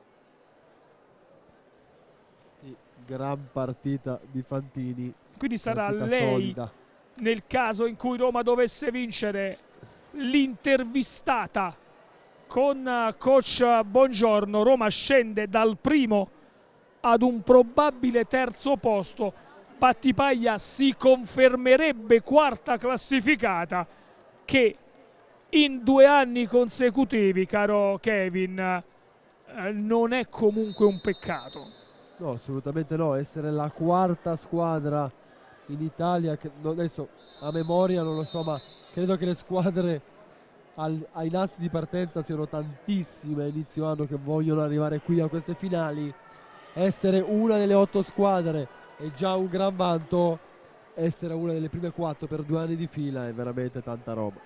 Sì, gran partita di Fantini. Quindi sarà partita lei, solida, nel caso in cui Roma dovesse vincere, l'intervistata con coach Buongiorno. Roma scende dal primo ad un probabile terzo posto. Battipaglia si confermerebbe quarta classificata, che in due anni consecutivi, caro Kevin, eh, non è comunque un peccato. No, assolutamente no, essere la quarta squadra in Italia, che adesso a memoria non lo so, ma credo che le squadre al, ai nastri di partenza siano tantissime a inizio anno che vogliono arrivare qui a queste finali. Essere una delle otto squadre è già un gran vanto, essere una delle prime quattro per due anni di fila è veramente tanta roba.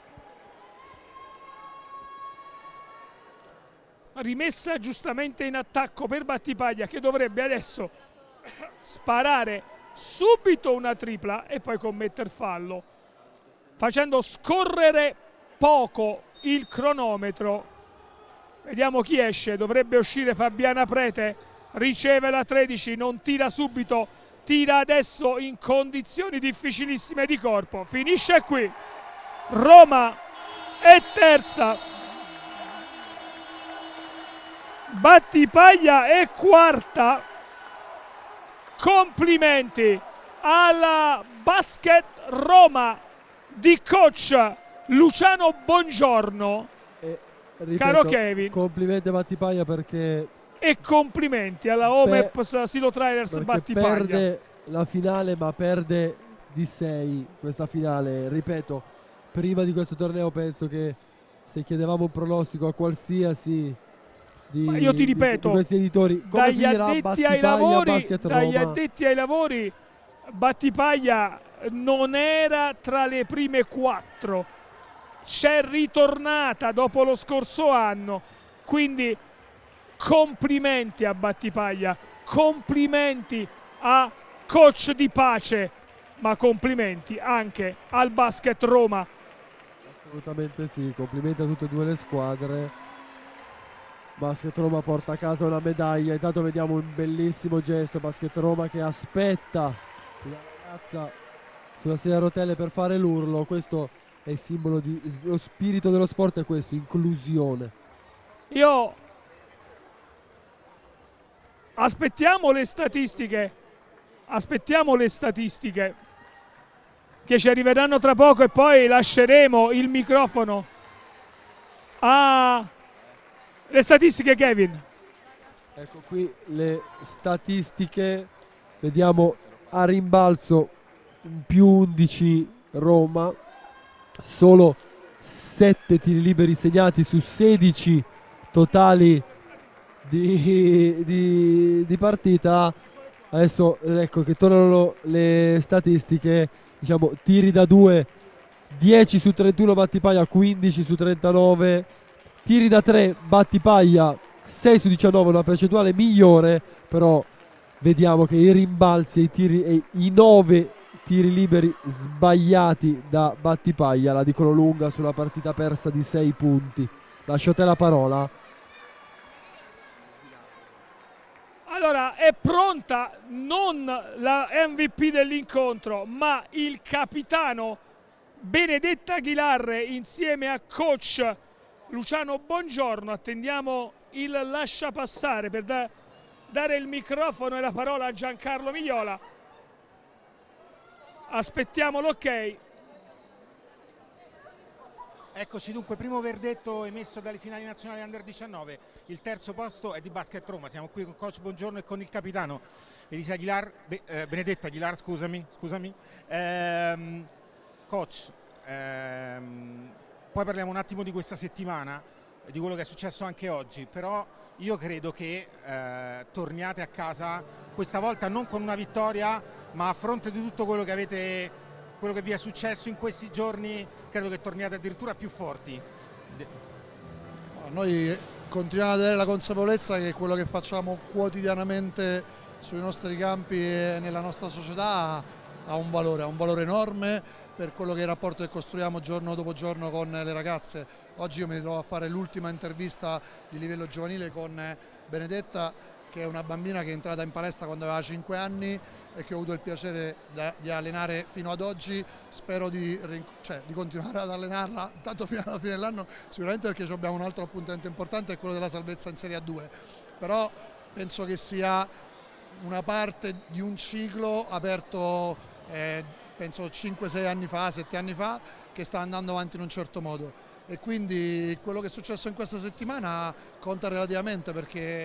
Rimessa giustamente in attacco per Battipaglia, che dovrebbe adesso sparare subito una tripla e poi commettere fallo, facendo scorrere poco il cronometro. Vediamo chi esce, dovrebbe uscire Fabiana Prete, riceve la tredici, non tira subito, tira adesso in condizioni difficilissime di corpo, finisce qui. Roma è terza, Battipaglia è quarta. Complimenti alla Basket Roma di coach Luciano Bongiorno. E, ripeto, caro Kevin, complimenti a Battipaglia perché e complimenti alla Omeps Silo Trailers Battipaglia. Perde la finale, ma perde di sei questa finale. Ripeto, prima di questo torneo penso che se chiedevamo un pronostico a qualsiasi di, ma io ti ripeto, di, di questi editori, come dagli addetti ai lavori, dagli addetti ai lavori Battipaglia non era tra le prime quattro, c'è ritornata dopo lo scorso anno, quindi complimenti a Battipaglia, complimenti a coach Di Pace, ma complimenti anche al Basket Roma. Assolutamente sì, complimenti a tutte e due le squadre. Basket Roma porta a casa una medaglia. Intanto vediamo un bellissimo gesto, Basket Roma che aspetta la ragazza sulla sedia a rotelle per fare l'urlo. Questo è il simbolo di, lo spirito dello sport è questo, inclusione. Io aspettiamo le statistiche, aspettiamo le statistiche che ci arriveranno tra poco e poi lasceremo il microfono a le statistiche, Kevin. Ecco qui le statistiche, vediamo a rimbalzo più undici Roma, solo sette tiri liberi segnati su sedici totali di, di, di partita. Adesso ecco che tornano le statistiche, diciamo tiri da due dieci su trentuno Battipaglia, quindici su trentanove, tiri da tre Battipaglia sei su diciannove, una percentuale migliore, però vediamo che i rimbalzi e i tiri e i nove tiri liberi sbagliati da Battipaglia la dicono lunga sulla partita persa di sei punti. Lascio a te la parola. Allora, è pronta non la M V P dell'incontro, ma il capitano Benedetta Aguilar insieme a coach Luciano Bongiorno. Attendiamo il lascia passare per da dare il microfono e la parola a Giancarlo Migliola. Aspettiamo l'ok. Eccoci dunque, primo verdetto emesso dalle finali nazionali under diciannove, il terzo posto è di Basket Roma. Siamo qui con coach Bongiorno e con il capitano Elisa Aguilar, Be eh, Benedetta Aguilar, scusami, scusami. Ehm, coach, ehm, poi parliamo un attimo di questa settimana, di quello che è successo anche oggi, però io credo che eh, torniate a casa questa volta non con una vittoria, ma a fronte di tutto quello che avete, quello che vi è successo in questi giorni, credo che torniate addirittura più forti. Noi continuiamo ad avere la consapevolezza che quello che facciamo quotidianamente sui nostri campi e nella nostra società ha un valore, ha un valore enorme per quello che è il rapporto che costruiamo giorno dopo giorno con le ragazze. Oggi io mi trovo a fare l'ultima intervista di livello giovanile con Benedetta, che è una bambina che è entrata in palestra quando aveva cinque anni e che ho avuto il piacere di allenare fino ad oggi. Spero di, cioè, di continuare ad allenarla tanto fino alla fine dell'anno, sicuramente perché abbiamo un altro appuntamento importante, è quello della salvezza in Serie A due, però penso che sia una parte di un ciclo aperto eh, penso cinque sei anni fa, sette anni fa, che sta andando avanti in un certo modo, e quindi quello che è successo in questa settimana conta relativamente, perché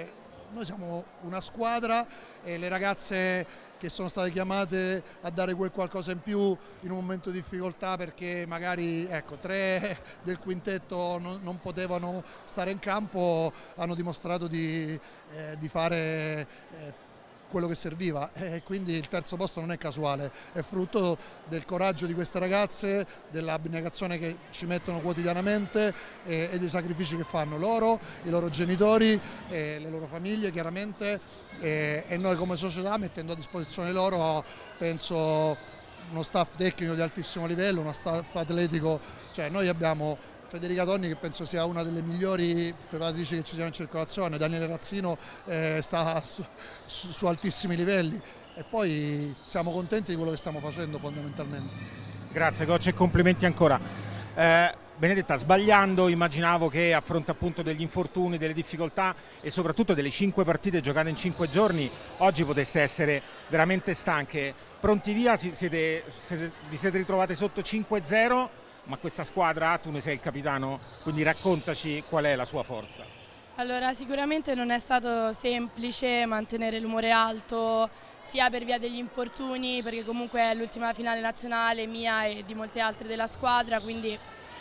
noi siamo una squadra e le ragazze che sono state chiamate a dare quel qualcosa in più in un momento di difficoltà perché magari ecco, tre del quintetto non, non potevano stare in campo, hanno dimostrato di, eh, di fare eh, quello che serviva e quindi il terzo posto non è casuale, è frutto del coraggio di queste ragazze, dell'abnegazione che ci mettono quotidianamente e, e dei sacrifici che fanno loro, i loro genitori, e le loro famiglie chiaramente e, e noi come società mettendo a disposizione loro penso uno staff tecnico di altissimo livello, uno staff atletico, cioè noi abbiamo Federica Tonni che penso sia una delle migliori preparatrici che ci siano in circolazione, Daniele Razzino eh, sta su, su, su altissimi livelli e poi siamo contenti di quello che stiamo facendo fondamentalmente. Grazie coach e complimenti ancora. Eh, Benedetta, sbagliando immaginavo che a fronte appunto degli infortuni, delle difficoltà e soprattutto delle cinque partite giocate in cinque giorni, oggi poteste essere veramente stanche. Pronti via, siete, siete, vi siete ritrovate sotto cinque zero? Ma questa squadra, tu ne sei il capitano, quindi raccontaci qual è la sua forza. Allora, sicuramente non è stato semplice mantenere l'umore alto, sia per via degli infortuni, perché comunque è l'ultima finale nazionale mia e di molte altre della squadra, quindi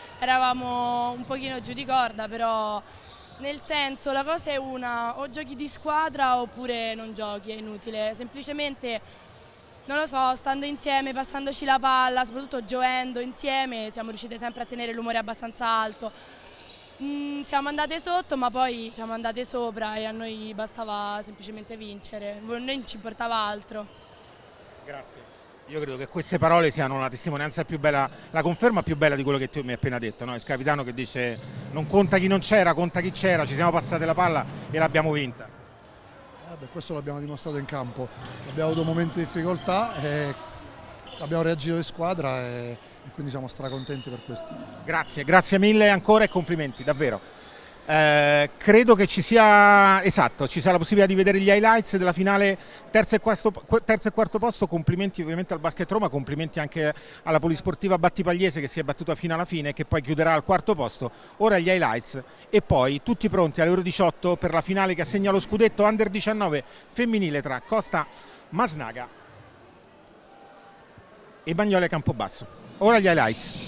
eravamo un pochino giù di corda, però nel senso la cosa è una, o giochi di squadra oppure non giochi, è inutile, semplicemente... Non lo so, stando insieme, passandoci la palla, soprattutto gioendo insieme, siamo riusciti sempre a tenere l'umore abbastanza alto. Mm, siamo andate sotto, ma poi siamo andate sopra e a noi bastava semplicemente vincere, a noi non ci importava altro. Grazie. Io credo che queste parole siano la testimonianza più bella, la conferma più bella di quello che tu mi hai appena detto, no? Il capitano che dice non conta chi non c'era, conta chi c'era, ci siamo passate la palla e l'abbiamo vinta. Eh beh, questo l'abbiamo dimostrato in campo, abbiamo avuto momenti di difficoltà e abbiamo reagito in squadra e, e quindi siamo stracontenti per questo. Grazie, grazie mille ancora e complimenti, davvero. Eh, credo che ci sia, esatto, ci sia la possibilità di vedere gli highlights della finale terzo e, quarto, terzo e quarto posto. Complimenti ovviamente al Basket Roma, complimenti anche alla Polisportiva Battipagliese che si è battuta fino alla fine e che poi chiuderà al quarto posto. Ora gli highlights e poi tutti pronti alle ore diciotto per la finale che assegna lo scudetto Under diciannove femminile tra Costa Masnaga e Bagnole Campobasso. Ora gli highlights.